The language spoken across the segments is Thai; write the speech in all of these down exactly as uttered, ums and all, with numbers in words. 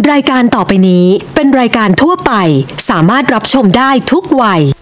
รายการต่อไปนี้เป็นรายการทั่วไปสามารถรับชมได้ทุกวัย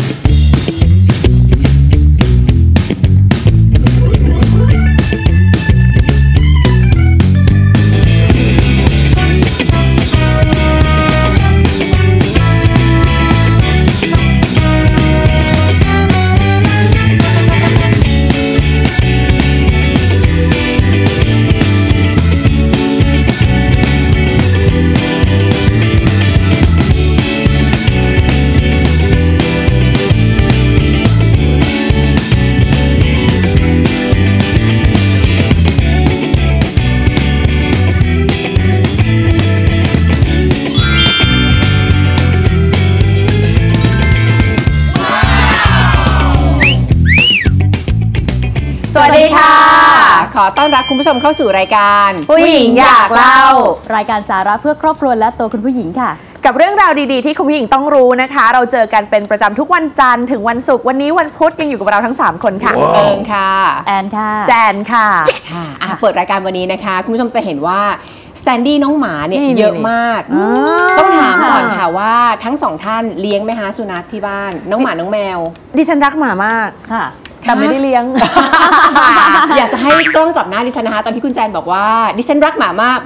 สวัสดีค่ะขอต้อนรับคุณผู้ชมเข้าสู่รายการผู้หญิงอยากเล่ารายการสาระเพื่อครอบครัวและตัวคุณผู้หญิงค่ะกับเรื่องราวดีๆที่คุณผู้หญิงต้องรู้นะคะเราเจอกันเป็นประจำทุกวันจันทร์ถึงวันศุกร์วันนี้วันพุธยังอยู่กับเราทั้งสามคนค่ะ wow. เอิงค่ะแอนค่ะแจนค่ะค่ะเปิดรายการวันนี้นะคะคุณผู้ชมจะเห็นว่าสแตนดี้น้องหมาเนี่ยเยอะมากต้องถามก่อนค่ะว่าทั้งสองท่านเลี้ยงไหมคะสุนัขที่บ้านน้องหมาน้องแมวดิฉันรักหมามากค่ะแต่ไม่ได้เลี้ยงอยากจะให้กล้องจับหน้าดิฉันนะคะตอนที่คุณแจนบอกว่าดิฉันรักหมามาก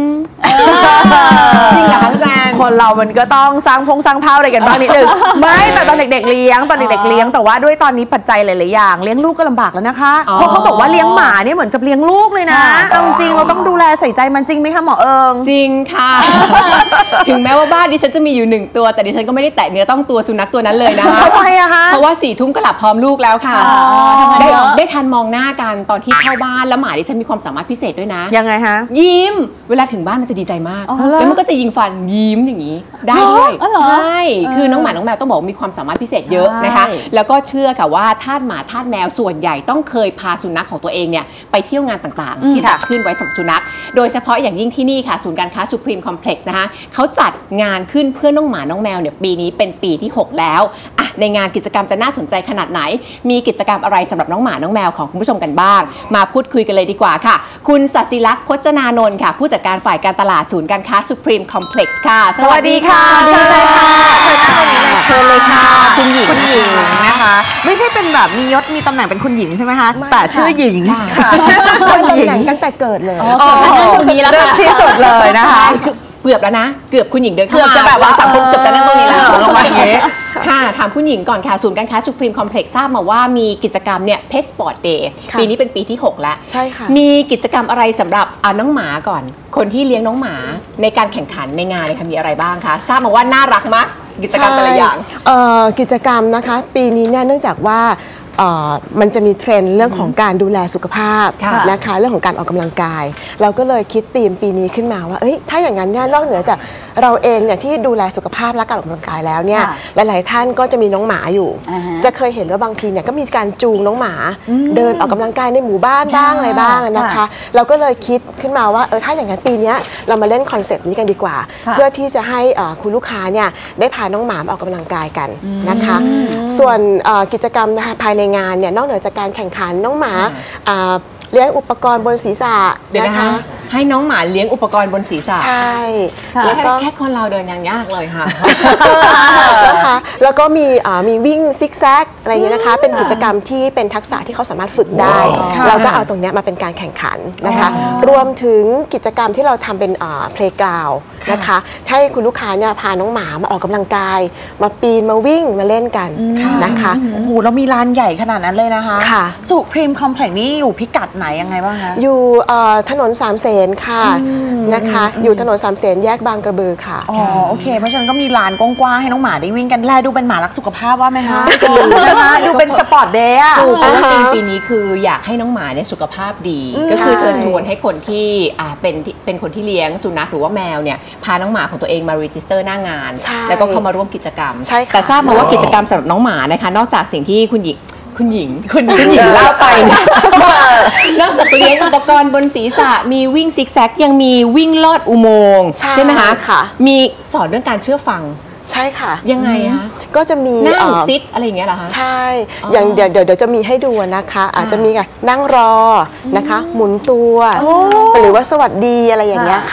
จริงเหรอคะคุณแจนคนเรามันก็ต้องสร้างพงสร้างภาพอะไรกันบ้างนิดนึงไม่แต่ตอนเด็กๆเลี้ยงตอนเด็กๆเลี้ยงแต่ว่าด้วยตอนนี้ปัจจัยหลายๆอย่างเลี้ยงลูกก็ลำบากแล้วนะคะเพราะเขาบอกว่าเลี้ยงหมาเนี่ยเหมือนกับเลี้ยงลูกเลยนะจริงๆเราต้องดูแลใส่ใจมันจริงไหมคะหมอเอิงจริงค่ะถึงแม้ว่าบ้านดิฉันจะมีอยู่หนึ่งตัวแต่ดิฉันก็ไม่ได้แตะเนื้อต้องตัวสุนัขตัวนั้นเลยนะคะทำไมอะคะเพราะว่าสี่ทุ่มก็หลับพร้อมลูกแล้วค่ะได้ได้ทันมองหน้ากันตอนที่เข้าบ้านแล้วหมาดิฉันมีความสามารถพิเศษด้วยนะยังไงฮะยิ้มเวลาถึงบ้านมันจะดีใจมากแล้วมันก็จะยิงฟันยิ้มอย่างนี้ได้ด้วยใช่คือน้องหมาน้องแมวต้องบอกมีความสามารถพิเศษเยอะนะคะแล้วก็เชื่อค่ะว่าทาสหมาทาสแมวส่วนใหญ่ต้องเคยพาสุนัขของตัวเองเนี่ยไปเที่ยวงานต่างๆที่จัดขึ้นไว้สำหรับสุนัขโดยเฉพาะอย่างยิ่งที่นี่ค่ะศูนย์การค้า Supreme Complex นะคะเขาจัดงานขึ้นเพื่อน้องหมาน้องแมวเนี่ยปีนี้เป็นปีที่หกแล้วอ่ะในงานกิจกรรมจะน่าสนใจขนาดไหนมีกิจกรรมอะไรสำหรับน้องหมาน้องแมวของคุณผู้ชมกันบ้างมาพูดคุยกันเลยดีกว่าค่ะคุณศศิลักษณ์พจนานนท์ค่ะผู้จัดการฝ่ายการตลาดศูนย์การค้า Supreme Complex ค่ะสวัสดีค่ะเชิญเลยค่ะเชิญเลยค่ะคุณหญิงคุณหญิงนะคะไม่ใช่เป็นแบบมียศมีตำแหน่งเป็นคุณหญิงใช่ไหมคะแต่ชื่อหญิงค่ะเป็นตำแหน่งตั้งแต่เกิดเลยคนนี้แล้วค่ะที่สุดเลยนะคะเกือบแล้วนะเกือบคุณหญิงเดินเข้ามาเกือบจะแบบว่าสัมภาระเกือบจะนั่งตรงนี้แล้วลงมาอย่างนี้ค่ะถามคุณหญิงก่อนค่ะศูนย์การค้า Supreme Complex ทราบมาว่ามีกิจกรรมเนี่ย Pet Sport Day ปีนี้เป็นปีที่หกแล้วใช่ค่ะมีกิจกรรมอะไรสำหรับน้องหมาก่อนคนที่เลี้ยงน้องหมาในการแข่งขันในงานเลยค่ะมีอะไรบ้างคะทราบมาว่าน่ารักมากกิจกรรมแต่ละอย่างกิจกรรมนะคะปีนี้เนี่ยเนื่องจากว่ามันจะมีเทรนด์เรื่องของการดูแลสุขภาพนะคะเรื่องของการออกกำลังกายเราก็เลยคิดธีมปีนี้ขึ้นมาว่าเอ้ยถ้าอย่างนั้นเนี่ยนอกเหนือจากเราเองเนี่ยที่ดูแลสุขภาพและการออกกำลังกายแล้วเนี่ยหลายๆท่านก็จะมีน้องหมาอยู่จะเคยเห็นว่าบางทีเนี่ยก็มีการจูงน้องหมาเดินออกกำลังกายในหมู่บ้านบ้างอะไรบ้างนะคะเราก็เลยคิดขึ้นมาว่าเออถ้าอย่างนั้นปีนี้เรามาเล่นคอนเซปต์นี้กันดีกว่าเพื่อที่จะให้คุณลูกค้าเนี่ยได้พาน้องหมาออกกำลังกายกันนะคะส่วนกิจกรรมนะคะภายในงานเนี่ยนอกเหนือจากการแข่งขันน้องหมาเลี้ยงอุปกรณ์บนศีรษะนะคะให้น้องหมาเลี้ยงอุปกรณ์บนศีรษะใช่แล้วก็แค่คนเราเดินยังยากเลยค่ะนะคะแล้วก็มีมีวิ่งซิกแซกอะไรอย่างนี้นะคะเป็นกิจกรรมที่เป็นทักษะที่เขาสามารถฝึกได้เราก็เอาตรงนี้มาเป็นการแข่งขันนะคะรวมถึงกิจกรรมที่เราทำเป็นเพลย์กราวด์นะคะให้คุณลูกค้าเนี่ยพาน้องหมามาออกกำลังกายมาปีนมาวิ่งมาเล่นกันนะคะโอ้โหเรามีลานใหญ่ขนาดนั้นเลยนะคะสุพรีมคอมเพล็กซ์นี่อยู่พิกัดไหนยังไงบ้างคะอยู่ถนนสามเสนค่ะนะคะอยู่ถนนสามเสนแยกบางกระบือค่ะอ๋อโอเคเพราะฉะนั้นก็มีลานกว้างๆให้น้องหมาได้วิ่งกันแลดูเป็นหมารักสุขภาพว่าไหมคะดูเป็นสปอร์ตเดย์ถูกจริงปีนี้คืออยากให้น้องหมาเนี่ยสุขภาพดีก็คือเชิญชวนให้คนที่เป็นเป็นคนที่เลี้ยงสุนัขหรือว่าแมวเนี่ยพาน้องหมาของตัวเองมารีจิสเตอร์หน้างานแล้วก็เข้ามาร่วมกิจกรรมแต่ทราบมาว่ากิจกรรมสำหรับน้องหมานะคะนอกจากสิ่งที่คุณหญิงคุณหญิงคุณหญิงเล่าไปนอกจากเลี้ยงอุปกรณ์บนศีรษะมีวิ่งซิกแซกยังมีวิ่งลอดอุโมงค์ใช่ไหมคะมีสอนเรื่องการเชื่อฟังใช่ค่ะยังไงคะก็จะมีนั่งซิทอะไรอย่างเงี้ยเหรอคะใช่อย่างเดี๋ยวเดี๋ยวจะมีให้ดูนะคะอาจจะมีนั่งรอนะคะหมุนตัวหรือว่าสวัสดีอะไรอย่างเงี้ยค่ะ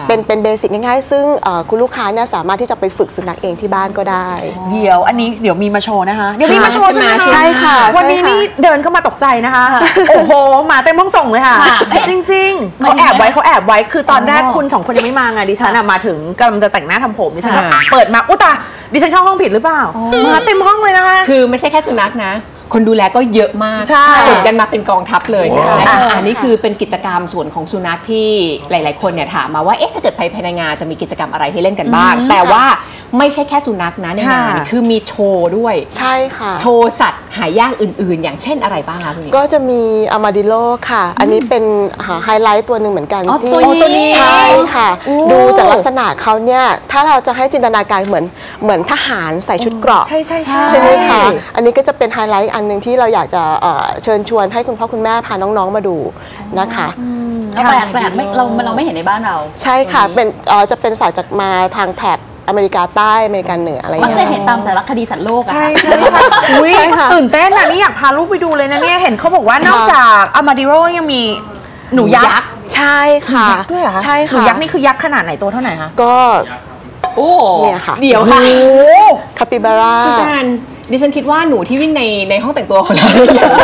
เป็นเป็นเบสิกง่ายๆซึ่งเอ่อคุณลูกค้าเนี่ยสามารถที่จะไปฝึกสุนัขเองที่บ้านก็ได้เดี๋ยวอันนี้เดี๋ยวมีมาโชว์นะคะเดี๋ยวมีมาโชว์ใช่ไหมใช่ค่ะวันนี้นี่เดินเข้ามาตกใจนะคะโอ้โหหมาเต็มห้องส่งเลยค่ะจริงๆเขาแอบไว้เขาแอบไว้คือตอนแรกคุณสองคนยังไม่มาไงดิฉันมาถึงกำลังจะแต่งหน้าทำผมดิฉันก็เปิดมาอุ๊ยตาดิฉันเข้าห้องผิดหรือเปล่ามาเต็มห้องเลยนะคะคือไม่ใช่แค่สุนัขนะคนดูแลก็เยอะมากใช่ฝึกกันมาเป็นกองทัพเลยนะคะอันนี้คือเป็นกิจกรรมส่วนของสุนัขที่หลายๆคนเนี่ยถามมาว่าเอ๊ะถ้าเกิดภายในงานจะมีกิจกรรมอะไรให้เล่นกันบ้างแต่ว่าไม่ใช่แค่สุนัขนะในงานคือมีโชว์ด้วยใช่ค่ะโชว์สัตว์หายากอื่นๆอย่างเช่นอะไรบ้างคะคุณหญิงก็จะมีอามาดิโลค่ะอันนี้เป็นไฮไลท์ตัวหนึ่งเหมือนกันที่ตัวนี้ใช่ค่ะดูจากลักษณะเขาเนี่ยถ้าเราจะให้จินตนาการเหมือนเหมือนทหารใส่ชุดเกราะใช่ใช่ใช่ใช่ไหมคะอันนี้ก็จะเป็นไฮไลท์อันหนึ่งที่เราอยากจะเชิญชวนให้คุณพ่อคุณแม่พาน้องๆมาดูนะคะแปลกแปลกไม่เราเราไม่เห็นในบ้านเราใช่ค่ะเป็นจะเป็นสายจากมาทางแถบอเมริกาใต้อเมริกาเหนืออะไรอย่างเงี้ยมักจะเห็นตามสารคดีสัตว์โลกอะใช่ใช่ค่ะอุ้ยตื่นเต้นอะนี่อยากพาลูกไปดูเลยนะเนี่ยเห็นเขาบอกว่านอกจากอามาดิโรยังมีหนูยักษ์ใช่ค่ะด้วยเหรอใช่ค่ะหนูยักษ์นี่คือยักษ์ขนาดไหนตัวเท่าไหร่คะก็โอ้เนี่ยค่ะเดี๋ยวค่ะคาปิบาร่าอาจารย์ดิฉันคิดว่าหนูที่วิ่งในในห้องแต่งตัวของเรา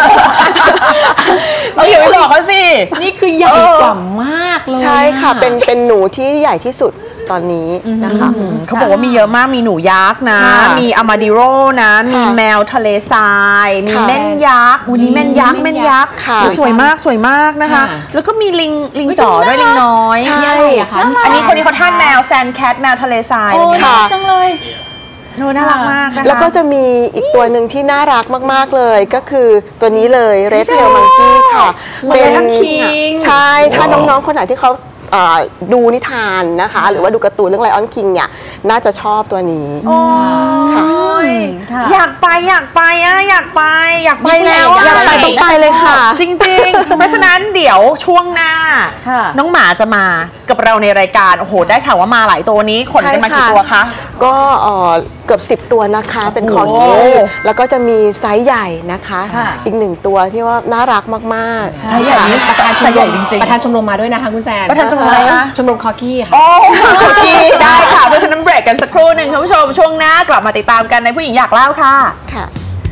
เราอย่าไปบอกเขาสินี่คือใหญ่กว่ามากเลยใช่ค่ะเป็นเป็นหนูที่ใหญ่ที่สุดตอนนี้นะคะเขาบอกว่ามีเยอะมากมีหนูยักษ์นะมีอามาดิโรนะมีแมวทะเลทรายมีเม่นยักษ์วันนี้เม่นยักษ์เม่นยักษ์สวยมากสวยมากนะคะแล้วก็มีลิงลิงจ่อด้วยลิงน้อยใช่ค่ะอันนี้คนนี้เขาท่านแมวแซนแคทแมวทะเลทรายค่ะจังเลยโน่ารักมากนะคะแล้วก็จะมีอีกตัวหนึ่งที่น่ารักมากๆเลยก็คือตัวนี้เลย Red Tail Monkey ค่ะเป็นใช่ถ้าน้องๆคนไหนที่เขาดูนิทานนะคะหรือว่าดูการ์ตูนเรื่องไลออนคิงเนี่ยน่าจะชอบตัวนี้ค่ะอยากไปอยากไปอ่ะอยากไปอยากไปแล้วอยากไปต้องไปเลยค่ะจริงๆเพราะฉะนั้นเดี๋ยวช่วงหน้าน้องหมาจะมากับเราในรายการโอ้โหได้ข่าวว่ามาหลายตัวนี้ขนกันมากี่ตัวคะก็เกือบสิบตัวนะคะเป็นคอกี้แล้วก็จะมีไซส์ใหญ่นะคะอีกหนึ่งตัวที่ว่าน่ารักมากๆไซส์ใหญ่นี้ประธานชมรมประธานชมรมมาด้วยนะคะคุณแจนประธานชมรมอะไรคะชมรมคอกี้ค่ะโอ้คอกี้ได้ค่ะเพราะฉะนั้นเบรกกันสักครู่หนึ่งคุณผู้ชมช่วงหน้ากลับมาติดตามกันในผู้หญิงอยากเล่าค่ะค่ะ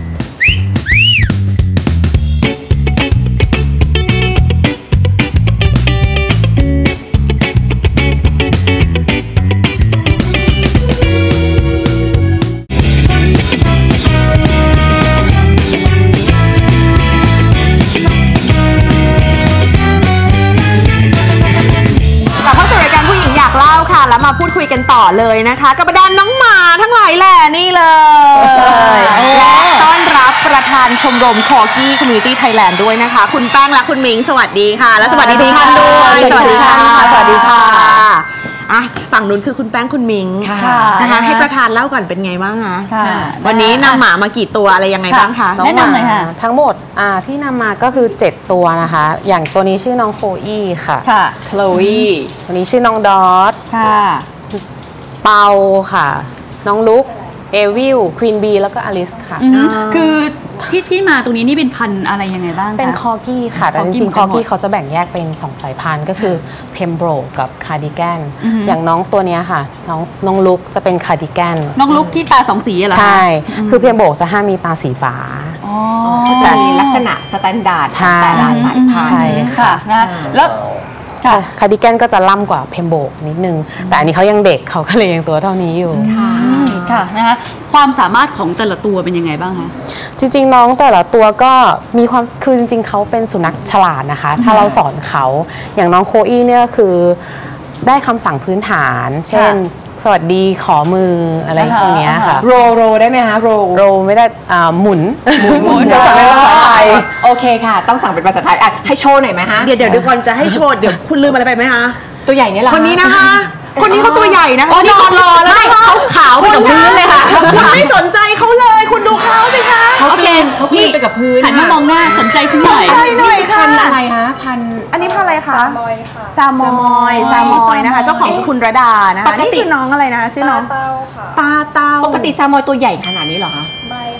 แล้วมาพูดคุยกันต่อเลยนะคะกับบรรดาน้องหมาทั้งหลายแหล่นี่เลยและต้อนรับประธานชมรมคอกี้คอมมูนิตี้ไทยแลนด์ด้วยนะคะคุณแป้งและคุณมิงสวัสดีค่ะและสวัสดีทุกท่านด้วยสวัสดีค่ะสวัสดีค่ะอ่ะฝั่งนู้นคือคุณแป้งคุณมิงนะคะให้ประธานเล่าก่อนเป็นไงบ้างคะวันนี้นำหมามากี่ตัวอะไรยังไงบ้างคะแนะนำหน่อยค่ะทั้งหมดที่นำมาก็คือเจ็ดตัวนะคะอย่างตัวนี้ชื่อน้องโคอี้ค่ะค่ะโคลอี้ตัวนี้ชื่อน้องดอทค่ะเปาค่ะน้องลุกเอวิลควีนบีแล้วก็อลิสค่ะคือที่ที่มาตรงนี้นี่เป็นพันธุ์อะไรยังไงบ้างคะเป็นคอกี้ค่ะแต่จริงๆคอกี้เขาจะแบ่งแยกเป็นสองสายพันธุ์ก็คือเพมโบรกับคาร์ดิแกนอย่างน้องตัวนี้ค่ะน้องน้องลุกจะเป็นคาร์ดิแกนน้องลุกที่ตาสองสีเหรอใช่คือเพมโบรจะห้ามมีตาสีฟ้าจะมีลักษณะสแตนดาร์ดแต่ละสายพันธุ์ค่ะนะแล้วคาร์ดิแกนก็จะล่ำกว่าเพมโบกนิดนึงแต่อันนี้เขายังเด็กเขาก็เลยยังตัวเท่านี้อยู่ค่ะค่ะนะคะความสามารถของแต่ละตัวเป็นยังไงบ้างคะจริงๆน้องแต่ละตัวก็มีความคือจริงๆเขาเป็นสุนัขฉลาดนะคะถ้าเราสอนเขาอย่างน้องโคอี้เนี่ยคือได้คำสั่งพื้นฐานเช่นสวัสดีขอมืออะไรพวกนี้ค่ะโรโรได้ไหมคะโรโรไม่ได้หมุนหมุนหมุนภาษาไทยโอเคค่ะต้องสั่งเป็นภาษาไทยอ่ะให้โชว์หน่อยไหมฮะเดี๋ยวเดี๋ยวเดี๋ยวก่อนจะให้โชว์เดี๋ยวคุณลืมอะไรไปไหมคะตัวใหญ่นี่แหละคนนี้นะคะคนนี้เขาตัวใหญ่นะเขานอนรอแล้วเขาขาวไปกับพื้นเลยค่ะคุณไม่สนใจเขาเลยคุณดูเขาสิคะเขาเกณฑ์เขาพี่ไปกับพื้นหันมามองหน้าสนใจฉันหน่อยใช่หน่อยค่ะพันอะไรคะพันอันนี้พันอะไรคะซามอยค่ะซามอยซามอยนะคะเจ้าของคือคุณระดานะคะนี่คือน้องอะไรนะชื่อน้องตาเต้าค่ะตาเต้าปกติซามอยตัวใหญ่ขนาดนี้เหรอคะไม่ค่ะ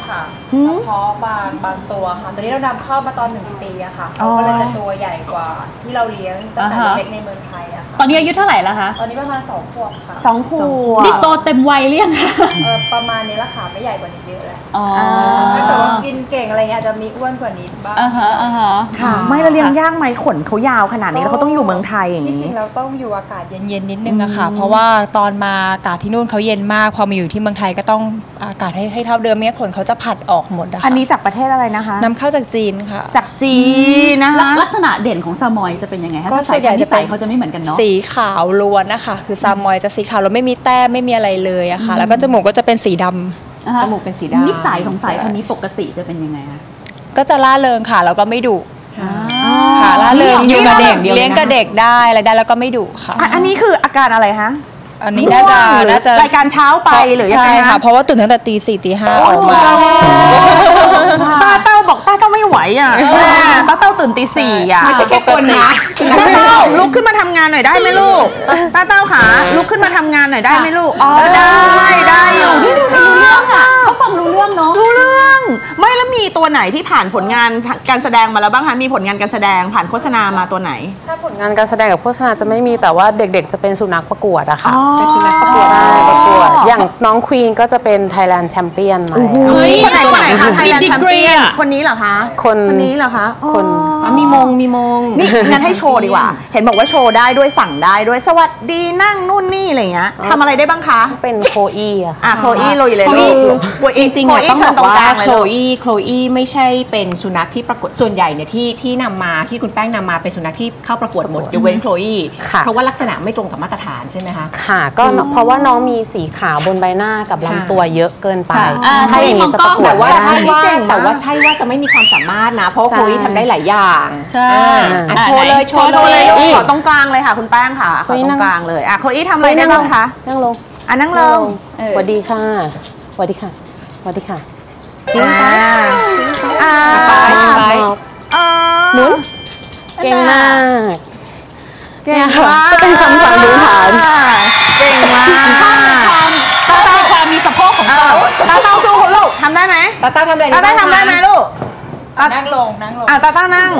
ค่ะเฉพาะบางบางตัวค่ะตัวนี้เรานำเข้ามาตอนหนึ่งปีอะค่ะเขาก็เลยจะตัวใหญ่กว่าที่เราเลี้ยงตั้งแต่เล็กในเมืองไทยอะค่ะตอนนี้อายุเท่าไหร่แล้วคะตอนนี้ประมาณสองขวบค่ะสองขวบนี่โตเต็มวัยหรือยังเออประมาณนี้ละค่ะไม่ใหญ่กว่านี้เยอะเลยอ๋อถ้าเกิดว่ากินเก่งอะไรเงี้ยอาจจะมีอ้วนกว่านี้บ้างอ่าฮะอ่าฮะค่ะไม่ละเลี้ยงยากไหมขนเขายาวขนาดนี้แล้วเขาต้องอยู่เมืองไทยอย่างนี้จริงๆเราต้องอยู่อากาศเย็นๆนิดนึงอะค่ะเพราะว่าตอนมาอากาศที่นู่นเขาเย็นมากพอมาอยู่ที่เมืองไทยก็ต้องอากาศให้ให้เท่าเดิมไม่งั้นขนเขาจะผัดออกหมดอะค่ะอันนี้จากประเทศอะไรนะคะนำเข้าจากจีนค่ะจากจีนนะคะลักษณะเด่นของซามอยจะเป็นยังไงคะก็ส่วนใหญ่จะใส่เขาจะไม่เหมือนกันเนาะสีขาวล้วนนะคะคือซามอยจะสีขาวแล้วไม่มีแต้มไม่มีอะไรเลยอะค่ะแล้วก็จมูกก็จะเป็นสีดำจมูกเป็นสีดำนิสัยของสายพันธุ์นี้ปกติจะเป็นยังไงคะก็จะล่าเริงค่ะแล้วก็ไม่ดุค่ะล่าเริงอยู่กับเด็กเลี้ยงกับเด็กได้อะไรได้แล้วก็ไม่ดุค่ะอันนี้คืออาการอะไรคะอันนี้น่าจะน่าจะรายการเช้าไปหรือยังไงใช่ค่ะเพราะว่าตื่นตั้งแต่ตีสี่ตีห้าออกมาตาเต้าบอกตาเต้าไม่ไหวอ่ะตาเต้าตื่นตีสี่อ่ะไม่ใช่แค่คนนะตาเต้าลุกขึ้นมาทำงานหน่อยได้ไหมลูกตาเต้าขาลุกขึ้นมาทำงานหน่อยได้ไหมลูกอ๋อได้ได้อยู่นี่ดูรู้เรื่องอ่ะเขาฟังรู้เรื่องเนาะรู้เรื่องไม่แล้วมีตัวไหนที่ผ่านผลงานการแสดงมาแล้วบ้างคะมีผลงานการแสดงผ่านโฆษณามาตัวไหนถ้าผลงานการแสดงกับโฆษณาจะไม่มีแต่ว่าเด็กๆจะเป็นสุนัขประกวดอะค่ะเป็นสุนัขประกวดประกวดอย่างน้องควีนก็จะเป็น Thailand Champion มาคนไหนคนไหนคะ Thailand Champion คนนี้เหรอคะคนคนนี้เหรอคะคนมีมงมีมงนี่งั้นให้โชว์ดีกว่าเห็นบอกว่าโชว์ได้ด้วยสั่งได้ด้วยสวัสดีนั่งนู่นนี่อะไรเงี้ยทำอะไรได้บ้างคะเป็นโคอี้อะอ่ะโคอี้ลุยเลยลูกจริงๆเนี่ยต้องบอกว่าโคอี้โคอี้ไม่ใช่เป็นสุนัขที่ประกวดส่วนใหญ่เนี่ยที่ที่นำมาที่คุณแป้งนำมาเป็นสุนัขที่เข้าประกวดหมดยกเว้นโคอี้เพราะว่าลักษณะไม่ตรงกับมาตรฐานใช่ไหมคะค่ะก็เพราะว่าน้องมีสีขาวบนใบหน้ากับลำตัวเยอะเกินไปถ้าอย่างนี้จะประกวดแต่ว่าใช่ว่าแต่ว่าใช่ว่าจะไม่มีความสามารถนะเพราะโคอี้ทำได้หลายอย่างใช่โชว์เลยโชว์เลยขอตรงกลางเลยค่ะคุณแป้งค่ะขอตรงกลางเลยอ่ะโคอี้ทำอะไรได้บ้างคะนั่งลงอ่ะนั่งลงสวัสดีค่ะสวัสดีค่ะสวัสดีค่ะอ่าอ่าไปหมุนเก่งมากเก่งมากก็เป็นคำสั่งพื้นฐานเก่งมากตาเต้าความมีสะโพกของเขาตาเต้าสู้คุณลูกทำได้ไหมตาเต้าทำได้ตาเต้าทำได้ไหมลูกนั่งลงนั่งลงอ่ะตาเต้านั่ง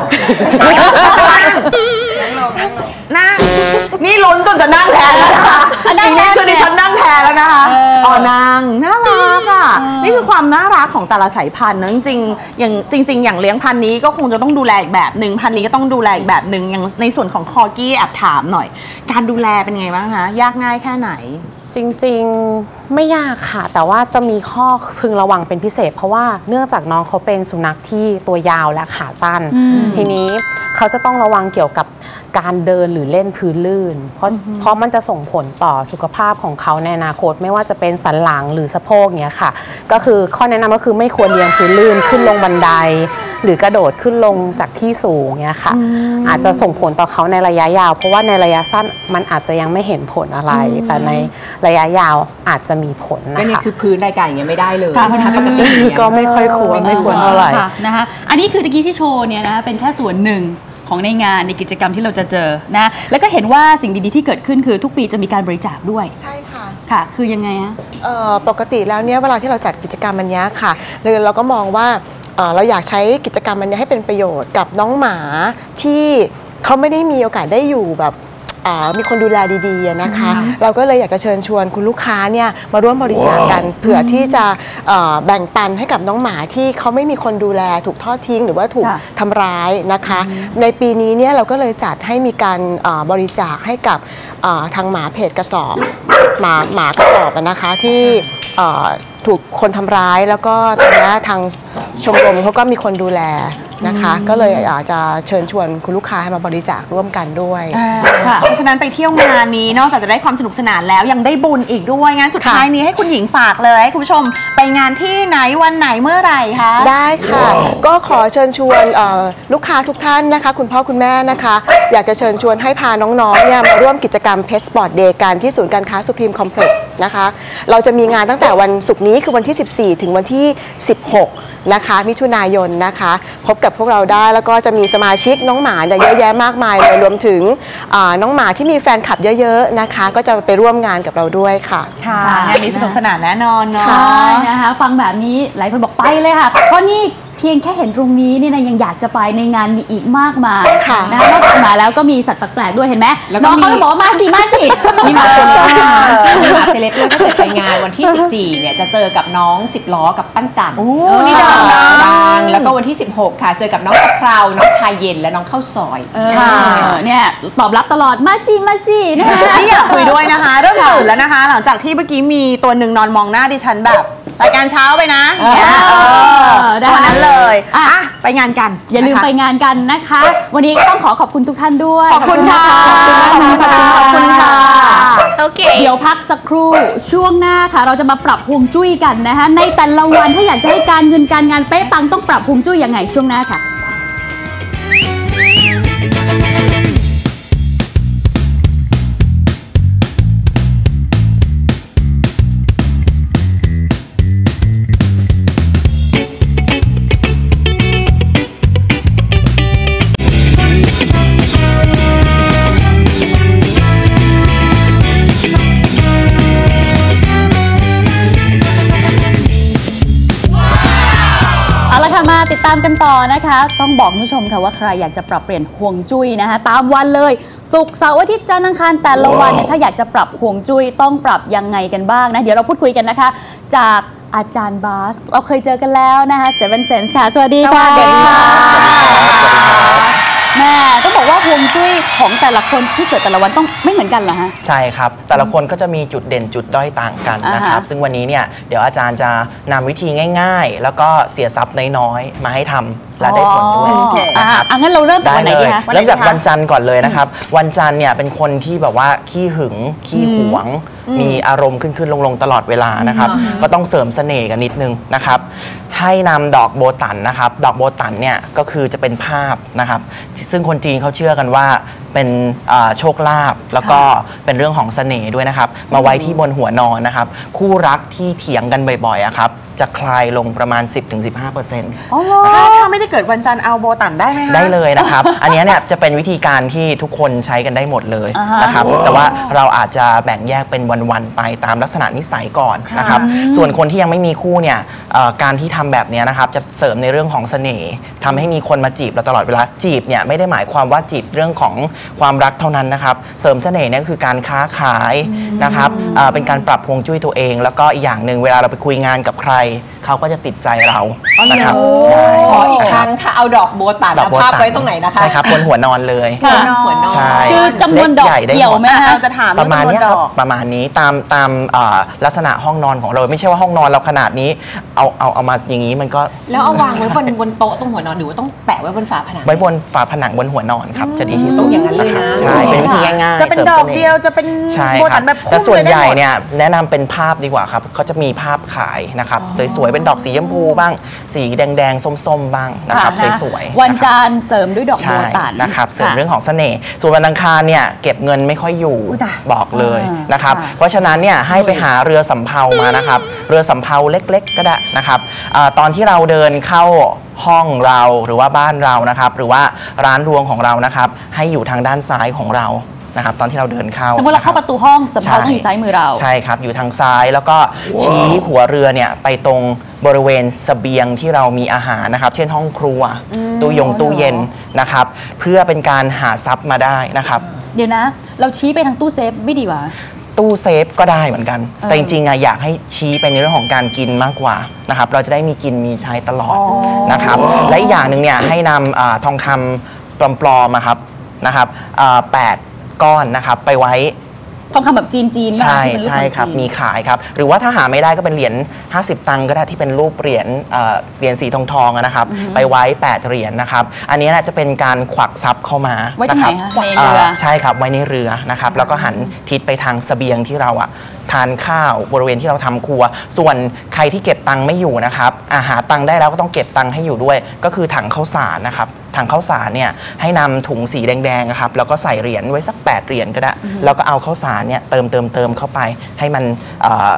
นั่งลงนั่งลงนั่งนี่ลุ้นจนจะนั่งแทนแล้วนะคะอันนี้คือดิฉันนั่งแทนแล้วนะคะอ๋อนั่งน่ารักอ่ะนี่คือความน่ารักของแต่ละสายพันธุ์นะจริงๆอย่างจริงๆอย่างเลี้ยงพันธุ์นี้ก็คงจะต้องดูแลอีกแบบหนึ่งพันธุ์นี้ก็ต้องดูแลอีกแบบหนึ่งอย่างในส่วนของคอกี้แอบถามหน่อยการดูแลเป็นไงบ้างคะยากง่ายแค่ไหนจริงๆไม่ยากค่ะแต่ว่าจะมีข้อพึงระวังเป็นพิเศษเพราะว่าเนื่องจากน้องเขาเป็นสุนัขที่ตัวยาวและขาสั้นทีนี้เขาจะต้องระวังเกี่ยวกับการเดินหรือเล่นพื้นลื่นเพราะเพราะมันจะส่งผลต่อสุขภาพของเขาในอนาคตไม่ว่าจะเป็นสันหลังหรือสะโพกเนี้ยค่ะก็คือข้อแนะนำก็คือไม่ควรเลี้ยงพื้นลื่นขึ้นลงบันไดหรือกระโดดขึ้นลงจากที่สูงเนี้ยค่ะอาจจะส่งผลต่อเขาในระยะยาวเพราะว่าในระยะสั้นมันอาจจะยังไม่เห็นผลอะไรแต่ในระยะยาวอาจจะมีผลนะคะก็นี่คือพื้นรายการอย่างเงี้ยไม่ได้เลยเพราะปกติก็ไม่ค่อยควรไม่ควรเท่าไหร่นะคะอันนี้คือตะกี้ที่โชว์เนี่ยนะเป็นแค่ส่วนหนึ่งของในงานในกิจกรรมที่เราจะเจอนะแล้วก็เห็นว่าสิ่งดีๆที่เกิดขึ้นคือทุกปีจะมีการบริจาคด้วยใช่ค่ะค่ะคือยังไงฮะปกติแล้วเนี่ยเวลาที่เราจัดกิจกรรมมันนี้ค่ะเลยเราก็มองว่าเราอยากใช้กิจกรรมมันนี้ให้เป็นประโยชน์กับน้องหมาที่เขาไม่ได้มีโอกาสได้อยู่แบบมีคนดูแลดีๆนะคะเราก็เลยอยากจะเชิญชวนคุณลูกค้าเนี่ยมาร่วมบริจาคกันเผื่อที่จะแบ่งปันให้กับน้องหมาที่เขาไม่มีคนดูแลถูกทอดทิ้งหรือว่าถูกทำร้ายนะคะในปีนี้เนี่ยเราก็เลยจัดให้มีการบริจาคให้กับทางหมาเพจกระสอบหมาหมากระสอบนะคะที่ถูกคนทำร้ายแล้วก็ตอนนี้ทางชมรมเขาก็มีคนดูแลนะคะก็เลยอยากจะเชิญชวนคุณลูกค้าให้มาบริจาคร่วมกันด้วยเพราะฉะนั้นไปเที่ยวงานนี้นอกจากจะได้ความสนุกสนานแล้วยังได้บุญอีกด้วยงั้นสุดท้ายนี้ให้คุณหญิงฝากเลยให้คุณผู้ชมไปงานที่ไหนวันไหนเมื่อไหร่คะได้ค่ะก็ขอเชิญชวนลูกค้าทุกท่านนะคะคุณพ่อคุณแม่นะคะอยากจะเชิญชวนให้พาน้องๆเนี่ยมาร่วมกิจกรรม Pet Sport Day กันที่ศูนย์การค้า Supreme Complex นะคะเราจะมีงานตั้งแต่วันศุกร์นี้คือวันที่สิบสี่ถึงวันที่สิบหกนะคะมิถุนายนนะคะพบกับกับพวกเราได้แล้วก็จะมีสมาชิกน้องหมาเนี่ยเยอะแยะมากมายเลยรวมถึงน้องหมาที่มีแฟนคลับเยอะๆนะคะก็จะไปร่วมงานกับเราด้วยค่ะค่ะงานนี้สนุกสนานแน่นอนเนาะใช่นะคะฟังแบบนี้หลายคนบอกไปเลยค่ะเพราะนี่เพียงแค่เห็นตรงนี้เนี่ยนะยังอยากจะไปในงานมีอีกมากมายนะคะนอกจากหมาแล้วก็มีสัตว์แปลกๆด้วยเห็นไหมน้องเขาบอกว่ามาสิมาสิมีหมาเซเลบมีหมาเซเลบด้วยถ้าเกิดไปงานวันที่สิบสี่เนี่ยจะเจอกับน้องสิบล้อกับปั้นจันทร์นี่ดังดังแล้วก็วันที่สิบหกค่ะเจอกับน้องกะเพราน้องชายเย็นและน้องข้าวซอยเนี่ยตอบรับตลอดมาสิมาสินะคะนี่อยากคุยด้วยนะคะเริ่มตื่นแล้วนะคะหลังจากที่เมื่อกี้มีตัวหนึ่งนอนมองหน้าดิฉันแบบรายการเช้าไปนะวันนั้นเลยอ่ะไปงานกันอย่าลืมไปงานกันนะคะวันนี้ก็ต้องขอขอบคุณทุกท่านด้วยขอบคุณค่ะขอบคุณค่ะขอบคุณค่ะโอเคเดี๋ยวพักสักครู่ช่วงหน้าค่ะเราจะมาปรับฮวงจุ้ยกันนะคะในแต่ละวันถ้าอยากจะให้การเงินการงานเป๊ะปังต้องปรับฮวงจุ้ยยังไงช่วงหน้าค่ะมาติดตามกันต่อนะคะต้องบอกคุณผู้ชมค่ะว่าใครอยากจะปรับเปลี่ยนฮวงจุ้ยนะคะตามวันเลยศุกร์เสาร์อาทิตย์จันทร์อังคารแต่ละวันเนี่ยถ้าอยากจะปรับฮวงจุ้ยต้องปรับยังไงกันบ้างนะเดี๋ยวเราพูดคุยกันนะคะจากอาจารย์บาสเราเคยเจอกันแล้วนะคะเซเว่นเซนส์ค่ะสวัสดีค่ะสวัสดีค่ะแม่ต้องบอกว่าฮวงจุ้ยของแต่ละคนที่เกิดแต่ละวันต้องไม่เหมือนกันเหรอฮะใช่ครับแต่ละคนก็จะมีจุดเด่นจุดด้อยต่างกันนะครับซึ่งวันนี้เนี่ยเดี๋ยวอาจารย์จะนำวิธีง่ายๆแล้วก็เสียทรัพย์น้อยๆมาให้ทำและได้ผลด้วยนะครับอ่ะงั้นเราเริ่มจากวันไหนดีคะเริ่มจากวันจันทร์ก่อนเลยนะครับวันจันทร์เนี่ยเป็นคนที่แบบว่าขี้หึงขี้หวงมีอารมณ์ขึ้นขึ้นลงลงตลอดเวลานะครับก็ต้องเสริมเสน่ห์กันนิดนึงนะครับให้นำดอกโบตันนะครับดอกโบตันเนี่ยก็คือจะเป็นภาพนะครับซึ่งคนจีนเขาเชื่อกันว่าเป็นโชคลาภแล้วก็เป็นเรื่องของเสน่ห์ด้วยนะครับมาไว้ที่บนหัวนอนนะครับคู่รักที่เถียงกันบ่อยๆครับจะคลายลงประมาณ สิบถึงสิบห้าเปอร์เซ็นต์ถ้าไม่ได้เกิดวันจันทร์เอาโบตันได้ไหมคะได้เลยนะครับ อันนี้เนี่ยจะเป็นวิธีการที่ทุกคนใช้กันได้หมดเลยนะครับแต่ว่าเราอาจจะแบ่งแยกเป็นวันๆไปตามลักษณะนิสัยก่อนนะครับส่วนคนที่ยังไม่มีคู่เนี่ยการที่ทำแบบนี้นะครับจะเสริมในเรื่องของเสน่ห์ทำให้มีคนมาจีบเราตลอดเวลาจีบเนี่ยไม่ได้หมายความว่าจีบเรื่องของความรักเท่านั้นนะครับเสริมเสน่ห์เนี่ยคือการค้าขายนะครับเป็นการปรับฮวงจุ้ยตัวเองแล้วก็อีกอย่างหนึ่งเวลาเราไปคุยงานกับใครเขาก็จะติดใจเรานะครับขออีกครั้งค่ะเอาดอกโบตันภาพไว้ตรงไหนนะคะใช่ครับบนหัวนอนเลยหัวนอนใช่คือจำนวนดอกเกี่ยวไหมคะจะถามประมาณนี้ครับประมาณนี้ตามตามลักษณะห้องนอนของเราไม่ใช่ว่าห้องนอนเราขนาดนี้เอาเอาเอามาอย่างนี้มันก็แล้วเอาวางไว้บนบนโต๊ะตรงหัวนอนหรือว่าต้องแปะไว้บนฝาผนังไว้บนฝาผนังบนหัวนอนครับจะดีที่สุดอย่างนั้นเลยนะใช่เป็นวิธีง่ายๆจะเป็นดอกเดียวจะเป็นโบตันแบบแต่ส่วนใหญ่เนี่ยแนะนำเป็นภาพดีกว่าครับเขาจะมีภาพขายนะครับสวยๆเป็นดอกสีชมพูบ้างสีแดงๆส้มๆบ้างนะครับสวยๆวันจันทร์เสริมด้วยดอกโบตันนะครับเสริมเรื่องของเสน่ห์ส่วนวันอังคารเนี่ยเก็บเงินไม่ค่อยอยู่บอกเลยนะครับเพราะฉะนั้นเนี่ยให้ไปหาเรือสำเภามานะครับเรือสำเภาเล็กๆก็ได้นะครับตอนที่เราเดินเข้าห้องเราหรือว่าบ้านเรานะครับหรือว่าร้านรวงของเรานะครับให้อยู่ทางด้านซ้ายของเรานะครับตอนที่เราเดินเข้าสมมติเราเข้าประตูห้องสำเภาต้องอยู่ซ้ายมือเราใช่ครับอยู่ทางซ้ายแล้วก็ชี้หัวเรือเนี่ยไปตรงบริเวณเสบียงที่เรามีอาหารนะครับเช่นห้องครัวตู้ยงตู้เย็นนะครับเพื่อเป็นการหาทรัพย์มาได้นะครับเดี๋ยวนะเราชี้ไปทางตู้เซฟไม่ดีกว่าตู้เซฟก็ได้เหมือนกันแต่จริงๆอยากให้ชี้ไปในเรื่องของการกินมากกว่านะครับเราจะได้มีกินมีใช้ตลอดนะครับและอีกอย่างหนึ่งเนี่ยให้นำทองคำปลอมๆนะครับนะครับแปดก้อนนะครับไปไว้ทองคำแบบจีนๆใช่ใช่ครับมีขายครับหรือว่าถ้าหาไม่ได้ก็เป็นเหรียญห้าสิบตังค์ก็ได้ที่เป็นรูปเหรียญเหรียญสีทองทองนะครับไปไว้แปดเหรียญนะครับอันนี้จะเป็นการขวักทรัพย์เข้ามาไว้ที่ไหนคะในเรือใช่ครับไว้ในเรือนะครับแล้วก็หันทิศไปทางเสบียงที่เราอะทานข้าวบริเวณที่เราทำครัวส่วนใครที่เก็บตังค์ไม่อยู่นะครับอาหาตังค์ได้แล้วก็ต้องเก็บตังค์ให้อยู่ด้วยก็คือถังข้าวสารนะครับถังข้าวสารเนี่ยให้นำถุงสีแดงๆนะครับแล้วก็ใส่เหรียญไว้สักแปดเหรียญก็ได้แล้วก็เอาข้าวสารเนี่ยเติมเติมเติมเข้าไปให้มัน